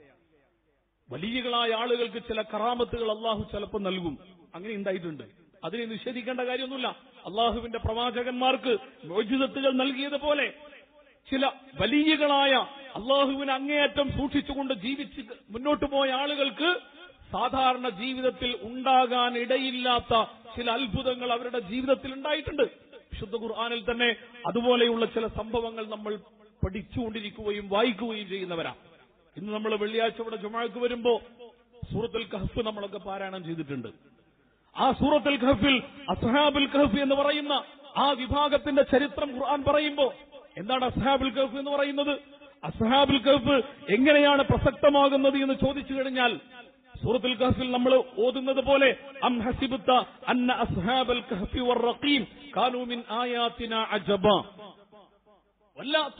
വലിയകളായ ആളുകൾക്ക് ചില കറാമത്തുകൾ അള്ളാഹു ചിലപ്പോൾ നൽകും. അങ്ങനെ ഉണ്ടായിട്ടുണ്ട്, അതിനെ നിഷേധിക്കേണ്ട കാര്യമൊന്നുമില്ല. അള്ളാഹുവിന്റെ പ്രവാചകന്മാർക്ക് മുഅ്ജിസത്തുകൾ നൽകിയതുപോലെ ചില വലിയകളായ അള്ളാഹുവിനെ അങ്ങേയറ്റം സൂക്ഷിച്ചുകൊണ്ട് ജീവിച്ച് മുന്നോട്ട് പോയ ആളുകൾക്ക് സാധാരണ ജീവിതത്തിൽ ഉണ്ടാകാൻ ഇടയില്ലാത്ത ചില അത്ഭുതങ്ങൾ അവരുടെ ജീവിതത്തിൽ ഉണ്ടായിട്ടുണ്ട്. വിശുദ്ധ ഖുർആനിൽ തന്നെ അതുപോലെയുള്ള ചില സംഭവങ്ങൾ നമ്മൾ പഠിച്ചുകൊണ്ടിരിക്കുകയും വായിക്കുകയും ചെയ്യുന്നവരാ. ഇന്ന് നമ്മൾ വെള്ളിയാഴ്ച ഇവിടെ ജുമുഅക്ക് വരുമ്പോ സൂറത്തുൽ കഹ്ഫ് നമ്മളൊക്കെ പാരായണം ചെയ്തിട്ടുണ്ട്. ആ സൂറത്തുൽ കഹ്ഫിൽ അസ്ഹാബുൽ കഹ്ഫ് എന്ന് പറയുന്ന ആ വിഭാഗത്തിന്റെ ചരിത്രം ഖുർആൻ പറയുമ്പോ എന്താണ് അസ്ഹാബുൽ കഹ്ഫ് എന്ന് പറയുന്നത്, അസ്ഹാബുൽ കഹ്ഫ് എങ്ങനെയാണ് പ്രസക്തമാകുന്നത് എന്ന് ചോദിച്ചു കഴിഞ്ഞാൽ സൂറത്തുൽ കഹ്ഫിൽ നമ്മൾ ഓതുന്നത് പോലെ അം ഹസിബ്ത അന്ന അസ്ഹാബൽ കഹ്ഫി വറഖീം കാനൂ മിൻ ആയാതിനാ അജബ. വല്ലാത്ത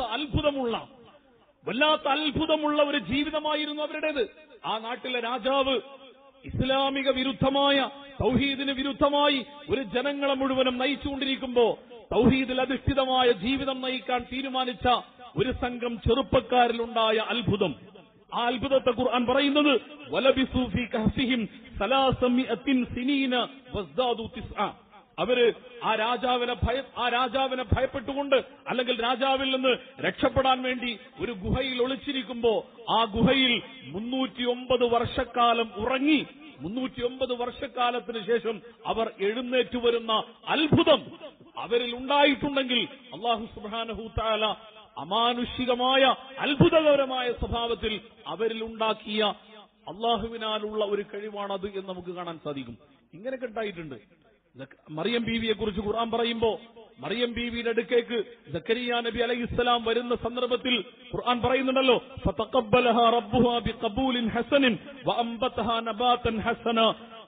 അത്ഭുതമുള്ള ഒരു ജീവിതമായിരുന്നു അവരുടേത്. ആ നാട്ടിലെ രാജാവ് ഇസ്ലാമിക വിരുദ്ധമായ തൗഹീദിന് വിരുദ്ധമായി ഒരു ജനങ്ങളെ മുഴുവനും നയിച്ചുകൊണ്ടിരിക്കുമ്പോ തൗഹീദിൽ അധിഷ്ഠിതമായ ജീവിതം നയിക്കാൻ തീരുമാനിച്ച ഒരു സംഘം ചെറുപ്പക്കാരിലുണ്ടായ അത്ഭുതം. ആ അത്ഭുതത്തെ ഖുർആൻ പറയുന്നത് വലബിസു ഫീ കഹ്ഫിഹിം 300 സിനീന വസ്ദാദു 9. അവര് ആ രാജാവിനെ ഭയപ്പെട്ടുകൊണ്ട് അല്ലെങ്കിൽ രാജാവിൽ നിന്ന് രക്ഷപ്പെടാൻ വേണ്ടി ഒരു ഗുഹയിൽ ഒളിച്ചിരിക്കുമ്പോ ആ ഗുഹയിൽ 309 വർഷക്കാലം ഉറങ്ങി. 309 വർഷക്കാലത്തിന് ശേഷം അവർ എഴുന്നേറ്റു വരുന്ന അത്ഭുതം അവരിൽ ഉണ്ടായിട്ടുണ്ടെങ്കിൽ അല്ലാഹു സുബ്ഹാനഹു തആല അമാനുഷികമായ അത്ഭുതകരമായ സ്വഭാവത്തിൽ അവരിൽ ഉണ്ടാക്കിയ അള്ളാഹുവിനാലുള്ള ഒരു കഴിവാണത് എന്ന് നമുക്ക് കാണാൻ സാധിക്കും. ഇങ്ങനെയൊക്കെ ഉണ്ടായിട്ടുണ്ട്. മറിയം ബീവിയെ കുറിച്ച് ഖുർആൻ പറയുമ്പോ മറിയം ബീവിയുടെ അടുക്കേക്ക് സക്കരിയ നബി അലൈഹിസ്സലാം വരുന്ന സന്ദർഭത്തിൽ ഖുർആൻ പറയുന്നുണ്ടല്ലോ ഫതഖബ്ബലഹാ റബ്ബുഹാ ബിഖബൂലിൻ ഹസനിൻ വഅംബതഹാ നബാതൻ ഹസന.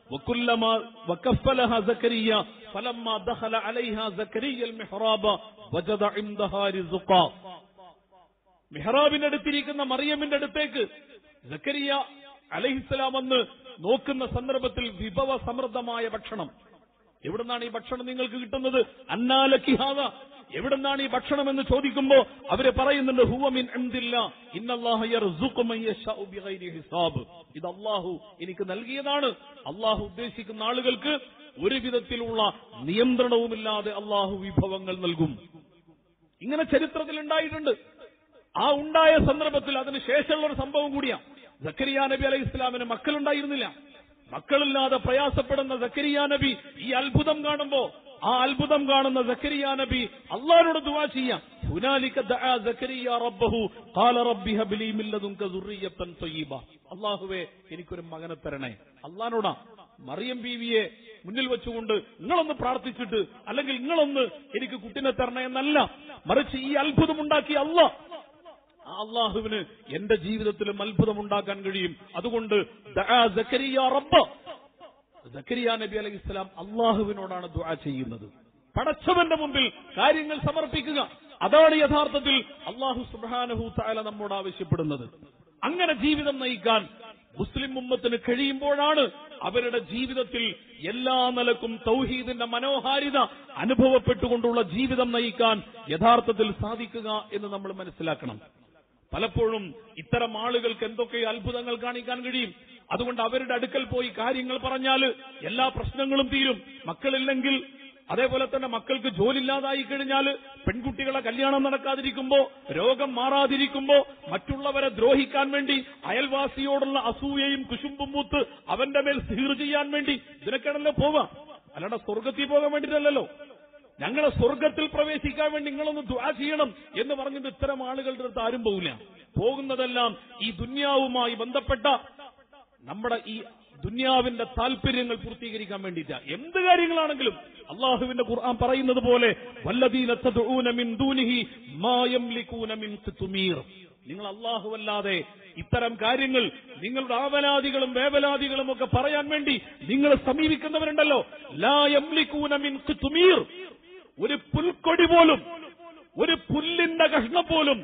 وكلما وكفلها زكريا فلما دخل عليها زكريا المحراب وجد عندها رزقا. മിഹ്റാബിന്റെ അടുത്തിരിക്കുന്ന മറിയമിന്റെ അടുത്തേക്ക് സക്കരിയ അലൈഹിസ്സലാം വന്ന് നോക്കുന്ന സന്ദർഭത്തിൽ വിഭവ സമൃദ്ധമായ ഭക്ഷണം. എവിടുന്നാണ് ഈ ഭക്ഷണം നിങ്ങൾക്ക് കിട്ടുന്നത്? അന്നാലക്കിഹാദ, എവിടുന്നാണ് ഈ ഭക്ഷണം എന്ന് ചോദിക്കുമ്പോ അവര് പറയുന്നുണ്ട് ഹുവ മിൻ ഇൻദില്ലാഹ് ഇന്നല്ലാഹ യർസുഖു മൻ യശാഉ ബിഗൈരി ഹിസാബ്. ഇത് അല്ലാഹു എനിക്ക് നൽകിയതാണ്. അല്ലാഹു ഉദ്ദേശിക്കുന്ന ആളുകൾക്ക് ഒരു വിധത്തിലുള്ള നിയന്ത്രണവുമില്ലാതെ അല്ലാഹു വിഭവങ്ങൾ നൽകും. ഇങ്ങനെ ചരിത്രത്തിൽ ഉണ്ടായിട്ടുണ്ട്. ആ ഉണ്ടായ സന്ദർഭത്തിൽ അതിന് ശേഷമുള്ള ഒരു സംഭവം കൂടിയാ. സക്കരിയ നബി അലൈഹി ഇസ്ലാമിന് മക്കളുണ്ടായിരുന്നില്ല. മക്കളില്ലാതെ പ്രയാസപ്പെടുന്ന സക്കരിയ നബി ഈ അത്ഭുതം കാണുമ്പോ ആ അത്ഭുതം കാണുന്ന സക്കരിയ നബി അല്ലാഹുവോട് ദുആ ചെയ്യാം. ഹുനാലിക ദഅ സക്കരിയ റബ്ബഹു ഖാല റബ്ബി ഹബ് ലീ മിൻ ലദുൻക ദുർരിയത്തൻ തയ്യിബ. അല്ലാഹുവേ എനിക്കൊരു മകനെ തരണേ. അല്ലാഹുവോടാ മറിയം ബീവിയെ മുന്നിൽ വെച്ചുകൊണ്ട് നിങ്ങളൊന്ന് പ്രാർത്ഥിച്ചിട്ട് അല്ലെങ്കിൽ നിങ്ങളൊന്ന് എനിക്ക് കുട്ടിനെ തരണേ എന്നല്ല, മറിച്ച് ഈ അത്ഭുതം ഉണ്ടാക്കിയ അള്ളാഹുവിന് എന്റെ ജീവിതത്തിലും അത്ഭുതമുണ്ടാക്കാൻ കഴിയും. അതുകൊണ്ട് സക്കരിയ നബി അലൈഹി ഇസ്ലാം അള്ളാഹുവിനോടാണ് ദുആ ചെയ്യുന്നത്. പടച്ചവന്റെ മുമ്പിൽ കാര്യങ്ങൾ സമർപ്പിക്കുക. അതാണ് യഥാർത്ഥത്തിൽ അള്ളാഹു സുബ്ഹാനഹു തആല നമ്മോട് ആവശ്യപ്പെടുന്നത്. അങ്ങനെ ജീവിതം നയിക്കാൻ മുസ്ലിം ഉമ്മത്തിന് കഴിയുമ്പോഴാണ് അവരുടെ ജീവിതത്തിൽ എല്ലാ നിലക്കും തൗഹീദിന്റെ മനോഹാരിത അനുഭവപ്പെട്ടുകൊണ്ടുള്ള ജീവിതം നയിക്കാൻ യഥാർത്ഥത്തിൽ സാധിക്കുക എന്ന് നമ്മൾ മനസ്സിലാക്കണം. പലപ്പോഴും ഇത്തരം ആളുകൾക്ക് എന്തൊക്കെ അത്ഭുതങ്ങൾ കാണിക്കാൻ കഴിയും. അതുകൊണ്ട് അവരുടെ അടുക്കൽ പോയി കാര്യങ്ങൾ പറഞ്ഞാൽ എല്ലാ പ്രശ്നങ്ങളും തീരും. മക്കളില്ലെങ്കിൽ, അതേപോലെ തന്നെ മക്കൾക്ക് ജോലി ഇല്ലാതായി കഴിഞ്ഞാൽ, പെൺകുട്ടികളെ കല്യാണം നടക്കാതിരിക്കുമ്പോ, രോഗം മാറാതിരിക്കുമ്പോ, മറ്റുള്ളവരെ ദ്രോഹിക്കാൻ വേണ്ടി അയൽവാസിയോടുള്ള അസൂയയും കുശുമ്പും മൂത്ത് അവന്റെ മേൽ സിഹ്ർ ചെയ്യാൻ വേണ്ടി ഇതിനൊക്കെയാണല്ലോ പോവാ. അല്ലാണ്ട് സ്വർഗത്തിൽ പോകാൻ വേണ്ടിയിട്ടല്ലോ. ഞങ്ങളെ സ്വർഗത്തിൽ പ്രവേശിക്കാൻ വേണ്ടി നിങ്ങളൊന്ന് ദുആ ചെയ്യണം എന്ന് പറഞ്ഞിട്ട് ഇത്തരം ആളുകളുടെ അടുത്ത് ആരും പോകില്ല. പോകുന്നതെല്ലാം ഈ ദുന്യാവുമായി ബന്ധപ്പെട്ട നമ്മുടെ ഈ ദുന്യാവിന്റെ താല്പര്യങ്ങൾ പൂർത്തീകരിക്കാൻ വേണ്ടിയിട്ടാ. എന്ത് കാര്യങ്ങളാണെങ്കിലും അള്ളാഹുവിന്റെ ഖുർആൻ പറയുന്നത് പോലെ വല്ലദീന തദ്ഊന മിൻ ദൂനിഹി മാ യംലികൂന മിൻ ഖിത്മീർ. നിങ്ങൾ അല്ലാഹുവല്ലാതെ ഇത്തരം കാര്യങ്ങൾ നിങ്ങളുടെ ആവലാദികളും വേവലാദികളും ഒക്കെ പറയാൻ വേണ്ടി നിങ്ങൾ സമീപിക്കുന്നവരുണ്ടല്ലോ, ലാ യംലികൂന മിൻ ഖിത്മീർ. ഒരു പുൽക്കൊടി പോലും, ഒരു പുല്ലിന്റെ കഷ്ണം പോലും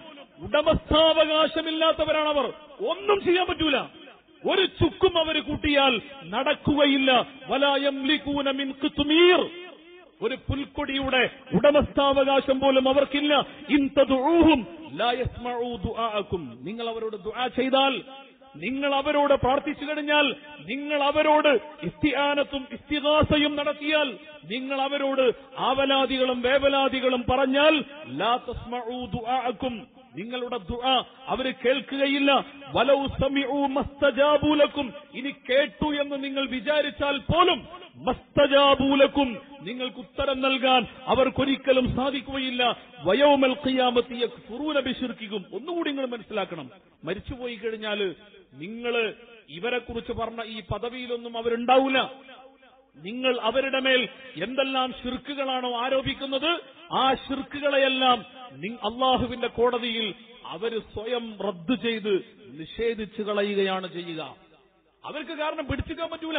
ഉടമസ്ഥാവകാശമില്ലാത്തവരാണവർ. ഒന്നും ചെയ്യാൻ പറ്റൂല. ഒരു ചുക്കും അവർ കൂട്ടിയാൽ നടക്കുകയില്ല. വലാ യംലികൂന മിൻ ഖിത്മീർ. ഒരു പുൽക്കൊടിയുടെ ഉടമസ്ഥാവകാശം പോലും അവർക്കില്ല. ഇൻ തദ്ഊഹും ലാ യസ്മഉ ദുആഅക്കും. നിങ്ങൾ അവരോട് ദുആ ചെയ്താൽ, നിങ്ങൾ അവരോട് പ്രാർത്ഥിച്ചു കഴിഞ്ഞാൽ, നിങ്ങൾ അവരോട് ഇസ്തിആനത്തും ഇസ്തിഗാസയും നടത്തിയാൽ, നിങ്ങൾ അവരോട് ആവലാദികളും വേവലാദികളും പറഞ്ഞാൽ ലാ തസ്മഉ ദുആഅക്കും, നിങ്ങളുടെ ദുആ അവര് കേൾക്കുകയില്ല. വലൗ സമിഉ മസ്തജാബു ലക്കും. ഇനി കേട്ടു എന്ന് നിങ്ങൾ വിചാരിച്ചാൽ പോലും മസ്തജാബു ലക്കും, നിങ്ങൾക്ക് ഉത്തരം നൽകാൻ അവർക്കൊരിക്കലും സാധിക്കുകയില്ല. വയൗമൽ ഖിയാമത്തി യക്ഫുറൂന ബിശിർക്കിക്കും. ഒന്നുകൂടി നിങ്ങൾ മനസ്സിലാക്കണം, മരിച്ചുപോയി കഴിഞ്ഞാൽ നിങ്ങൾ ഇവരെ കുറിച്ച് പറഞ്ഞ ഈ പദവിയിലൊന്നും അവരുണ്ടാവില്ല. നിങ്ങൾ അവരുടെ മേൽ എന്തെല്ലാം ശിർക്കുകളാണോ ആരോപിക്കുന്നത്, ആ ശിർക്കുകളെയെല്ലാം അള്ളാഹുവിന്റെ കോടതിയിൽ അവർ സ്വയം റദ്ദ് ചെയ്ത് നിഷേധിച്ചു കളയുകയാണ് ചെയ്യുക. അവർക്ക് കാരണം പിടിച്ചിക്കാൻ പറ്റൂല.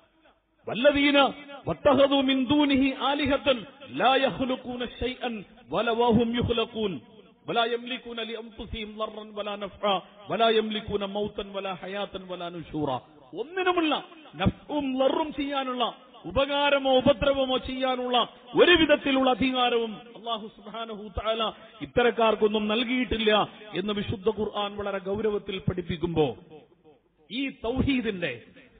വല്ലദീന വത്തഖദു മിൻ ദൂനിഹി ആലിഹത്തൻ ലാ യഖ്ലുഖൂന ശൈഅൻ വലവഹും യുഖ്ലഖൂൻ വലാ യംലികൂന ലിഅൻഫുസിഹിം ദർറൻ വലാ നഫ്അ വലാ യംലികൂന മൗതൻ വലാ ഹയാതൻ വലാ നുശൂറ. ഒന്നിനുമില്ല നഫ്ഉം ലറും ചെയ്യാനുള്ള, ഉപകാരമോ ഉപദ്രവമോ ചെയ്യാനുള്ള ഒരു വിധത്തിലുള്ള അധികാരവും അല്ലാഹു സുബ്ഹാനഹു തആല ഇത്തരക്കാർക്കൊന്നും നൽകിയിട്ടില്ല എന്ന് വിശുദ്ധ ഖുർആൻ വളരെ ഗൗരവത്തിൽ പഠിപ്പിക്കുമ്പോ, ഈ തൗഹീദിന്റെ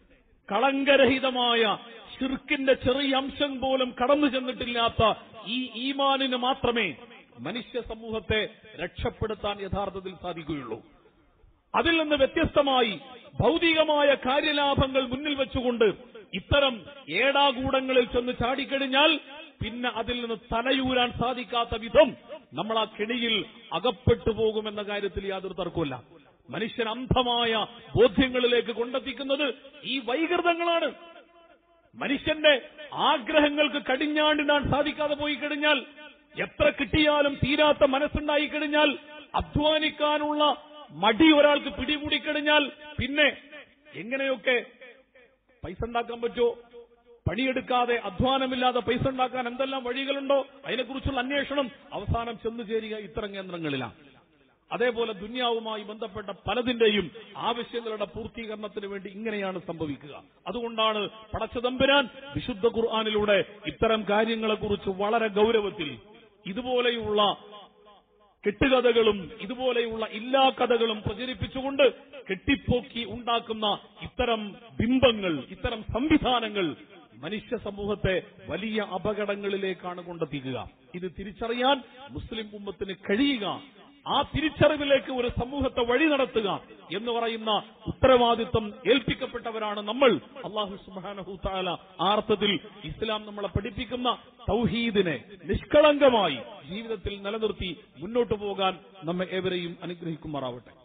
കളങ്കരഹിതമായ ശിർക്കിന്റെ ചെറിയ അംശം പോലും കടന്നു ചെന്നിട്ടില്ലാത്ത ഈ ഈമാനിന് മാത്രമേ മനുഷ്യ സമൂഹത്തെ രക്ഷപ്പെടുത്താൻ യഥാർത്ഥത്തിൽ സാധിക്കുകയുള്ളൂ. അതിൽ നിന്ന് വ്യത്യസ്തമായി ഭൗതികമായ കാര്യലാഭങ്ങൾ മുന്നിൽ വെച്ചുകൊണ്ട് ഇത്തരം ഏടാകൂടങ്ങളിൽ ചെന്ന് ചാടിക്കഴിഞ്ഞാൽ പിന്നെ അതിൽ നിന്ന് തലയൂരാൻ സാധിക്കാത്ത വിധം നമ്മൾ ആ കെണിയിൽ അകപ്പെട്ടു പോകുമെന്ന കാര്യത്തിൽ യാതൊരു തർക്കമില്ല. മനുഷ്യൻ അന്ധമായ ബോധ്യങ്ങളിലേക്ക് കൊണ്ടെത്തിക്കുന്നത് ഈ വൈകൃതങ്ങളാണ്. മനുഷ്യന്റെ ആഗ്രഹങ്ങൾക്ക് കടിഞ്ഞാണ്ടിടാൻ സാധിക്കാതെ പോയി കഴിഞ്ഞാൽ, എത്ര കിട്ടിയാലും തീരാത്ത മനസ്സുണ്ടായി കഴിഞ്ഞാൽ, അധ്വാനിക്കാനുള്ള മടി ഒരാൾക്ക് പിടികൂടിക്കഴിഞ്ഞാൽ, പിന്നെ എങ്ങനെയൊക്കെ പൈസ ഉണ്ടാക്കാൻ പറ്റുമോ? പണിയെടുക്കാതെ അധ്വാനമില്ലാതെ പൈസ ഉണ്ടാക്കാൻ എന്തെല്ലാം വഴികളുണ്ടോ അതിനെക്കുറിച്ചുള്ള അന്വേഷണം അവസാനം ചെന്നു ചേരുക ഇത്തരം കേന്ദ്രങ്ങളിലാണ്. അതേപോലെ ദുനിയാവുമായി ബന്ധപ്പെട്ട പലതിന്റെയും ആവശ്യങ്ങളുടെ പൂർത്തീകരണത്തിന് വേണ്ടി ഇങ്ങനെയാണ് സംഭവിക്കുക. അതുകൊണ്ടാണ് പടച്ചതമ്പുരാൻ വിശുദ്ധ ഖുർആനിലൂടെ ഇത്തരം കാര്യങ്ങളെക്കുറിച്ച് വളരെ ഗൗരവത്തിൽ ഇതുപോലെയുള്ള കെട്ടുകഥകളും ഇതുപോലെയുള്ള ഇല്ലാ കഥകളും പ്രചരിപ്പിച്ചുകൊണ്ട് കെട്ടിപ്പോക്കി ഉണ്ടാക്കുന്ന ഇത്തരം ബിംബങ്ങൾ, ഇത്തരം സംവിധാനങ്ങൾ മനുഷ്യ സമൂഹത്തെ വലിയ അപകടങ്ങളിലേക്കാണ് കൊണ്ടെത്തിക്കുക. ഇത് തിരിച്ചറിയാൻ മുസ്ലിം ഉമ്മത്തിന് കഴിയുക, ആ തിരിച്ചറിവിലേക്ക് ഒരു സമൂഹത്തെ വഴി നടത്തുക എന്ന് പറയുന്ന ഉത്തരവാദിത്വം ഏൽപ്പിക്കപ്പെട്ടവരാണ് നമ്മൾ. അല്ലാഹു സുബ്ഹാനഹു തആല ആ അർത്ഥത്തിൽ ഇസ്ലാം നമ്മളെ പഠിപ്പിക്കുന്ന തൗഹീദിനെ നിഷ്കളങ്കമായി ജീവിതത്തിൽ നിലനിർത്തി മുന്നോട്ടു പോകാൻ നമ്മെ ഏവരെയും അനുഗ്രഹിക്കുമാറാവട്ടെ.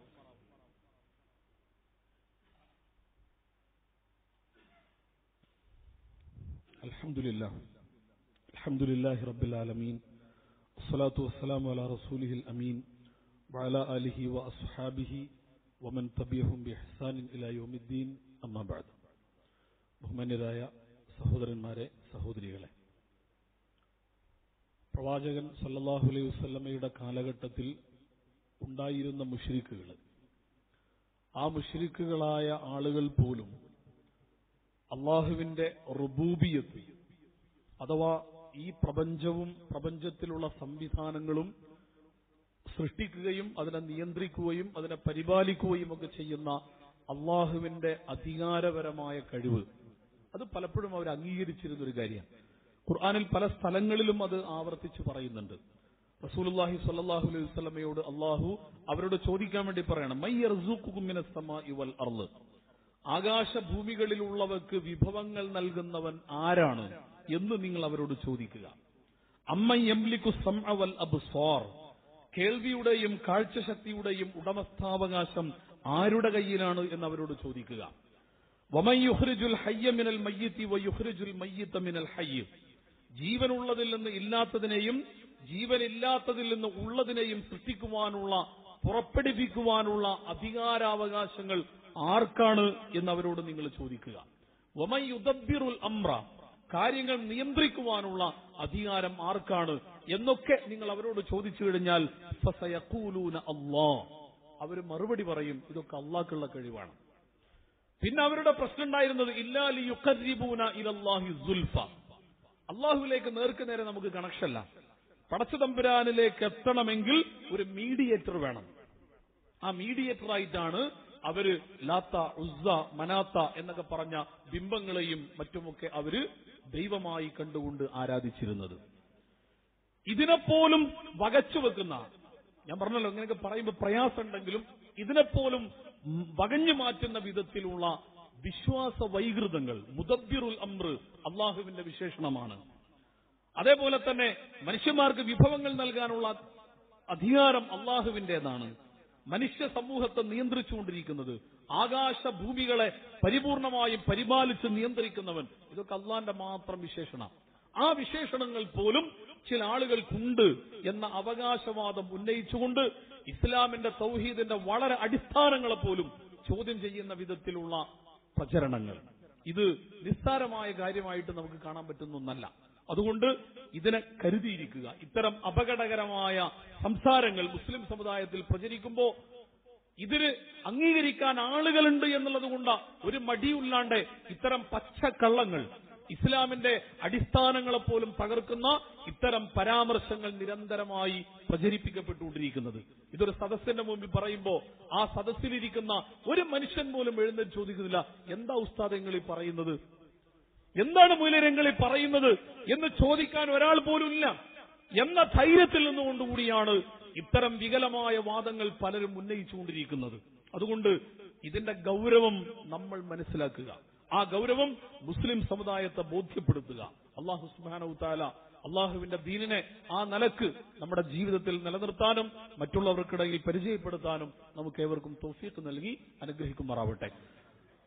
അൽഹംദുലില്ലാഹി റബ്ബിൽ ആലമീൻ വസ്സലാത്തു വസ്സലാമു അലാ റസൂലിഹിൽ അമീൻ വഅലാ ആലിഹി വഅസ്ഹാബിഹി വമൻ തബിഅഹും ബിഇഹ്സാനിൻ ഇലാ യൗമിദ്ദീൻ. അമ്മാ ബഅദ്. ബഹുമാന്യരായ സഹോദരന്മാരെ, സഹോദരികളെ, പ്രവാചകൻ സല്ലല്ലാഹു അലൈഹി വസല്ലമയുടെ കാലഘട്ടത്തിൽ ഉണ്ടായിരുന്ന മുശ്രിക്കുകൾ, ആ മുശ്രിക്കുകളായ ആളുകൾ പോലും അള്ളാഹുവിന്റെ റുബൂബിയത്ത് അഥവാ ഈ പ്രപഞ്ചവും പ്രപഞ്ചത്തിലുള്ള സംവിധാനങ്ങളും സൃഷ്ടിക്കുകയും അതിനെ നിയന്ത്രിക്കുകയും അതിനെ പരിപാലിക്കുകയും ഒക്കെ ചെയ്യുന്ന അള്ളാഹുവിന്റെ അധികാരപരമായ കഴിവ്, അത് പലപ്പോഴും അവർ അംഗീകരിച്ചിരുന്നൊരു കാര്യമാണ്. ഖുർആനിൽ പല സ്ഥലങ്ങളിലും അത് ആവർത്തിച്ച് പറയുന്നുണ്ട്. റസൂലുള്ളാഹി സ്വല്ലല്ലാഹു അലൈഹി വസല്ലമയോട് അള്ളാഹു അവരോട് ചോദിക്കാൻ വേണ്ടി പറയണം, മൻ യർസുഖുകും മിനസ് സമാഇ വൽ അർള്, ആകാശഭൂമികളിലുള്ളവർക്ക് വിഭവങ്ങൾ നൽകുന്നവൻ ആരാണ് എന്ന് നിങ്ങൾ അവരോട് ചോദിക്കുക. അമ്മൻ യംലികു സമഅ വൽ അബ്സാർ, കേൾവിയുടെയും കാഴ്ചശക്തിയുടെയും ഉടമസ്ഥാവകാശം ആരുടെ കയ്യിലാണ് എന്ന് അവരോട് ചോദിക്കുക. വമൻ യുഖ്രിജുൽ ഹയ്യ മിനൽ മയ്യിത്തി വയുഖ്രിജുൽ മയ്യിത്ത മിനൽ ഹയ്യ്, ജീവനുള്ളതിൽ നിന്ന് ഇല്ലാത്തതിനെയും ജീവനില്ലാത്തതിൽ നിന്ന് ഉള്ളതിനെയും സൃഷ്ടിക്കുവാനുള്ള, പുറപ്പെടുവിക്കുവാനുള്ള അധികാരാവകാശങ്ങൾ ആർക്കാണ് എന്ന് അവരോട് നിങ്ങൾ ചോദിക്കുക. വമൻ യുദബ്ബിറുൽ അംറ, കാര്യങ്ങൾ നിയന്ത്രിക്കുവാനുള്ള അധികാരം ആർക്കാണ് എന്നൊക്കെ നിങ്ങൾ അവരോട് ചോദിച്ചു കഴിഞ്ഞാൽ ഫസയഖൂലൂന അല്ലാഹ്, അവർ മറുപടി പറയും ഇതൊക്കെ അള്ളാഹ്ക്കുള്ള കഴിവാണ്. പിന്നെ അവരുടെ പ്രശ്നം ഉണ്ടായിരുന്നത് ഇല്ലാ ലിയുഖർരിബൂന ഇലല്ലാഹി സുൽഫ, അള്ളാഹുവിലേക്ക് നേർക്ക് നേരെ നമുക്ക് കണക്ഷല്ല. പടച്ചതമ്പുരാനിലേക്ക് എത്തണമെങ്കിൽ ഒരു മീഡിയേറ്റർ വേണം. ആ മീഡിയേറ്റർ ആയിട്ടാണ് അവര് ലാത്ത, ഉസ്സ, മനാത്ത എന്നൊക്കെ പറഞ്ഞ ബിംബങ്ങളെയും മറ്റുമൊക്കെ അവര് ദൈവമായി കണ്ടുകൊണ്ട് ആരാധിച്ചിരുന്നത്. ഇതിനെപ്പോലും വകച്ചു വെക്കുന്ന, ഞാൻ പറഞ്ഞല്ലോ ഇങ്ങനെയൊക്കെ പറയുമ്പോൾ പ്രയാസമുണ്ടെങ്കിലും ഇതിനെപ്പോലും വകഞ്ഞു മാറ്റുന്ന വിധത്തിലുള്ള വിശ്വാസ വൈകൃതങ്ങൾ, മുദബ്ബിറുൽ അംർ അള്ളാഹുവിന്റെ വിശേഷണമാണ്. അതേപോലെ തന്നെ മനുഷ്യന്മാർക്ക് വിഭവങ്ങൾ നൽകാനുള്ള അധികാരം അള്ളാഹുവിന്റേതാണ്. മനുഷ്യ സമൂഹത്തെ നിയന്ത്രിച്ചുകൊണ്ടിരിക്കുന്നത്, ആകാശഭൂമികളെ പരിപൂർണമായും പരിപാലിച്ച് നിയന്ത്രിക്കുന്നവൻ, ഇതൊക്കെ അള്ളാന്റെ മാത്രം വിശേഷണം. ആ വിശേഷണങ്ങൾ പോലും ചില ആളുകൾക്കുണ്ട് എന്ന അവകാശവാദം ഉന്നയിച്ചുകൊണ്ട് ഇസ്ലാമിന്റെ തൗഹീദിന്റെ വളരെ അടിസ്ഥാനങ്ങളെ പോലും ചോദ്യം ചെയ്യുന്ന വിധത്തിലുള്ള പ്രചരണങ്ങൾ, ഇത് നിസ്സാരമായ കാര്യമായിട്ട് നമുക്ക് കാണാൻ പറ്റുന്ന ഒന്നല്ല. അതുകൊണ്ട് ഇതിനെ കരുതിയിരിക്കുക. ഇത്തരം അപകടകരമായ സംസാരങ്ങൾ മുസ്ലിം സമുദായത്തിൽ പ്രചരിക്കുമ്പോൾ ഇതിന് അംഗീകരിക്കാൻ ആളുകളുണ്ട് എന്നുള്ളത് കൊണ്ട് ഒരു മടിയില്ലാണ്ട് ഇത്തരം പച്ചക്കള്ളങ്ങൾ, ഇസ്ലാമിന്റെ അടിസ്ഥാനങ്ങളെപ്പോലും തകർക്കുന്ന ഇത്തരം പരാമർശങ്ങൾ നിരന്തരമായി പ്രചരിപ്പിക്കപ്പെട്ടുകൊണ്ടിരിക്കുന്നത്. ഇതൊരു സദസ്സിന്റെ മുമ്പിൽ പറയുമ്പോൾ ആ സദസ്സിലിരിക്കുന്ന ഒരു മനുഷ്യൻ പോലും എഴുന്നേറ്റ് ചോദിക്കുന്നില്ല, എന്താ ഉസ്താദ് നിങ്ങൾ ഈ പറയുന്നത്, എന്താണ് മൂല്യങ്ങൾ ഈ പറയുന്നത് എന്ന് ചോദിക്കാൻ ഒരാൾ പോലും ഇല്ല എന്ന ധൈര്യത്തിൽ നിന്നുകൊണ്ടുകൂടിയാണ് ഇത്തരം വികലമായ വാദങ്ങൾ പലരും ഉന്നയിച്ചുകൊണ്ടിരിക്കുന്നത്. അതുകൊണ്ട് ഇതിന്റെ ഗൗരവം നമ്മൾ മനസ്സിലാക്കുക, ആ ഗൗരവം മുസ്ലിം സമുദായത്തെ ബോധ്യപ്പെടുത്തുക. അല്ലാഹു സുബ്ഹാനഹു തആല അള്ളാഹുവിന്റെ ദീനിനെ ആ നിലക്ക് നമ്മുടെ ജീവിതത്തിൽ നിലനിർത്താനും മറ്റുള്ളവർക്കിടയിൽ പരിചയപ്പെടുത്താനും നമുക്ക് ഏവർക്കും തൗഫീഖ് നൽകി അനുഗ്രഹിക്കുമാറാവട്ടെ.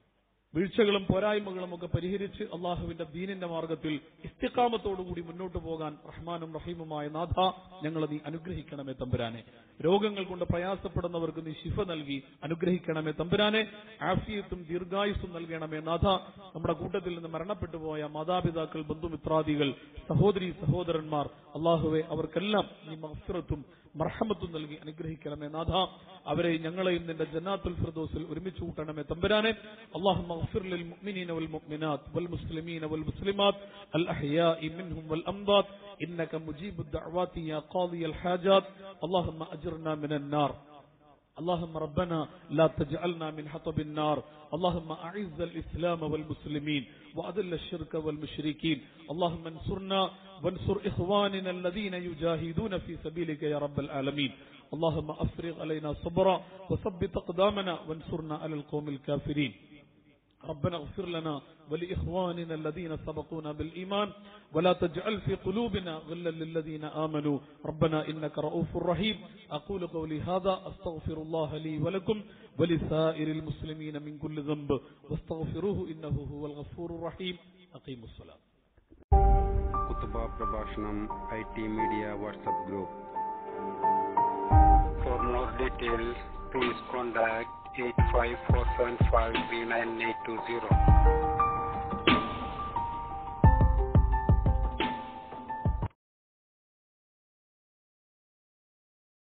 വീഴ്ചകളും പോരായ്മകളും ഒക്കെ പരിഹരിച്ച് അള്ളാഹുവിന്റെ ദീനിന്റെ മാർഗത്തിൽ ഇസ്തിഖാമത്തോടുകൂടി മുന്നോട്ട് പോകാൻ റഹ്മാനും റഹീമുമായ നാഥ ഞങ്ങളെ നീ അനുഗ്രഹിക്കണമേ തമ്പുരാനെ. രോഗങ്ങൾ കൊണ്ട് പ്രയാസപ്പെടുന്നവർക്ക് നീ ശിഫ നൽകി അനുഗ്രഹിക്കണമേ തമ്പുരാനെ. ആഫിയത്തും ദീർഘായുസ്സും നൽകണമേ നാഥ. നമ്മുടെ കൂട്ടത്തിൽ നിന്ന് മരണപ്പെട്ടു പോയ മാതാപിതാക്കൾ, ബന്ധുമിത്രാദികൾ, സഹോദരി സഹോദരന്മാർ, അള്ളാഹുവെ അവർക്കെല്ലാം നീ മഗ്ഫിറത്തും മർഹമത്തും നൽകി അനുഗ്രഹിക്കണമേ നാഥ. അവരെ ഞങ്ങളെയും നിന്റെ ജന്നാത്തുൽ ഫിർദൗസിൽ ഒരുമിച്ച് കൂട്ടണമേ തമ്പുരാനെ. അല്ലാഹുമ്മ اغفر للمؤمنين والمؤمنات والمسلمين والمسلمات الأحياء منهم والأموات إنك مجيب الدعوات يا قاضي الحاجات. اللهم أجرنا من النار. اللهم ربنا لا تجعلنا من حطب النار. اللهم أعز الإسلام والمسلمين وأذل الشرك والمشركين. اللهم انصرنا وانصر إخواننا الذين يجاهدون في سبيلك يا رب العالمين. اللهم أفرغ علينا صبرا وثبت أقدامنا وانصرنا على القوم الكافرين. ربنا اغفر لنا ولإخواننا الذين سبقونا بالإيمان ولا تجعل في قلوبنا غلا للذين آمنوا ربنا إنك رؤوف رحيم. أقول قولي هذا أستغفر الله لي ولكم ولسائر المسلمين من كل ذنب واستغفروه إنه هو الغفور الرحيم. أقيموا الصلاة. കുത്തുബ പ്രഭാഷണം IT Media WhatsApp group. For more details, please contact 854753980.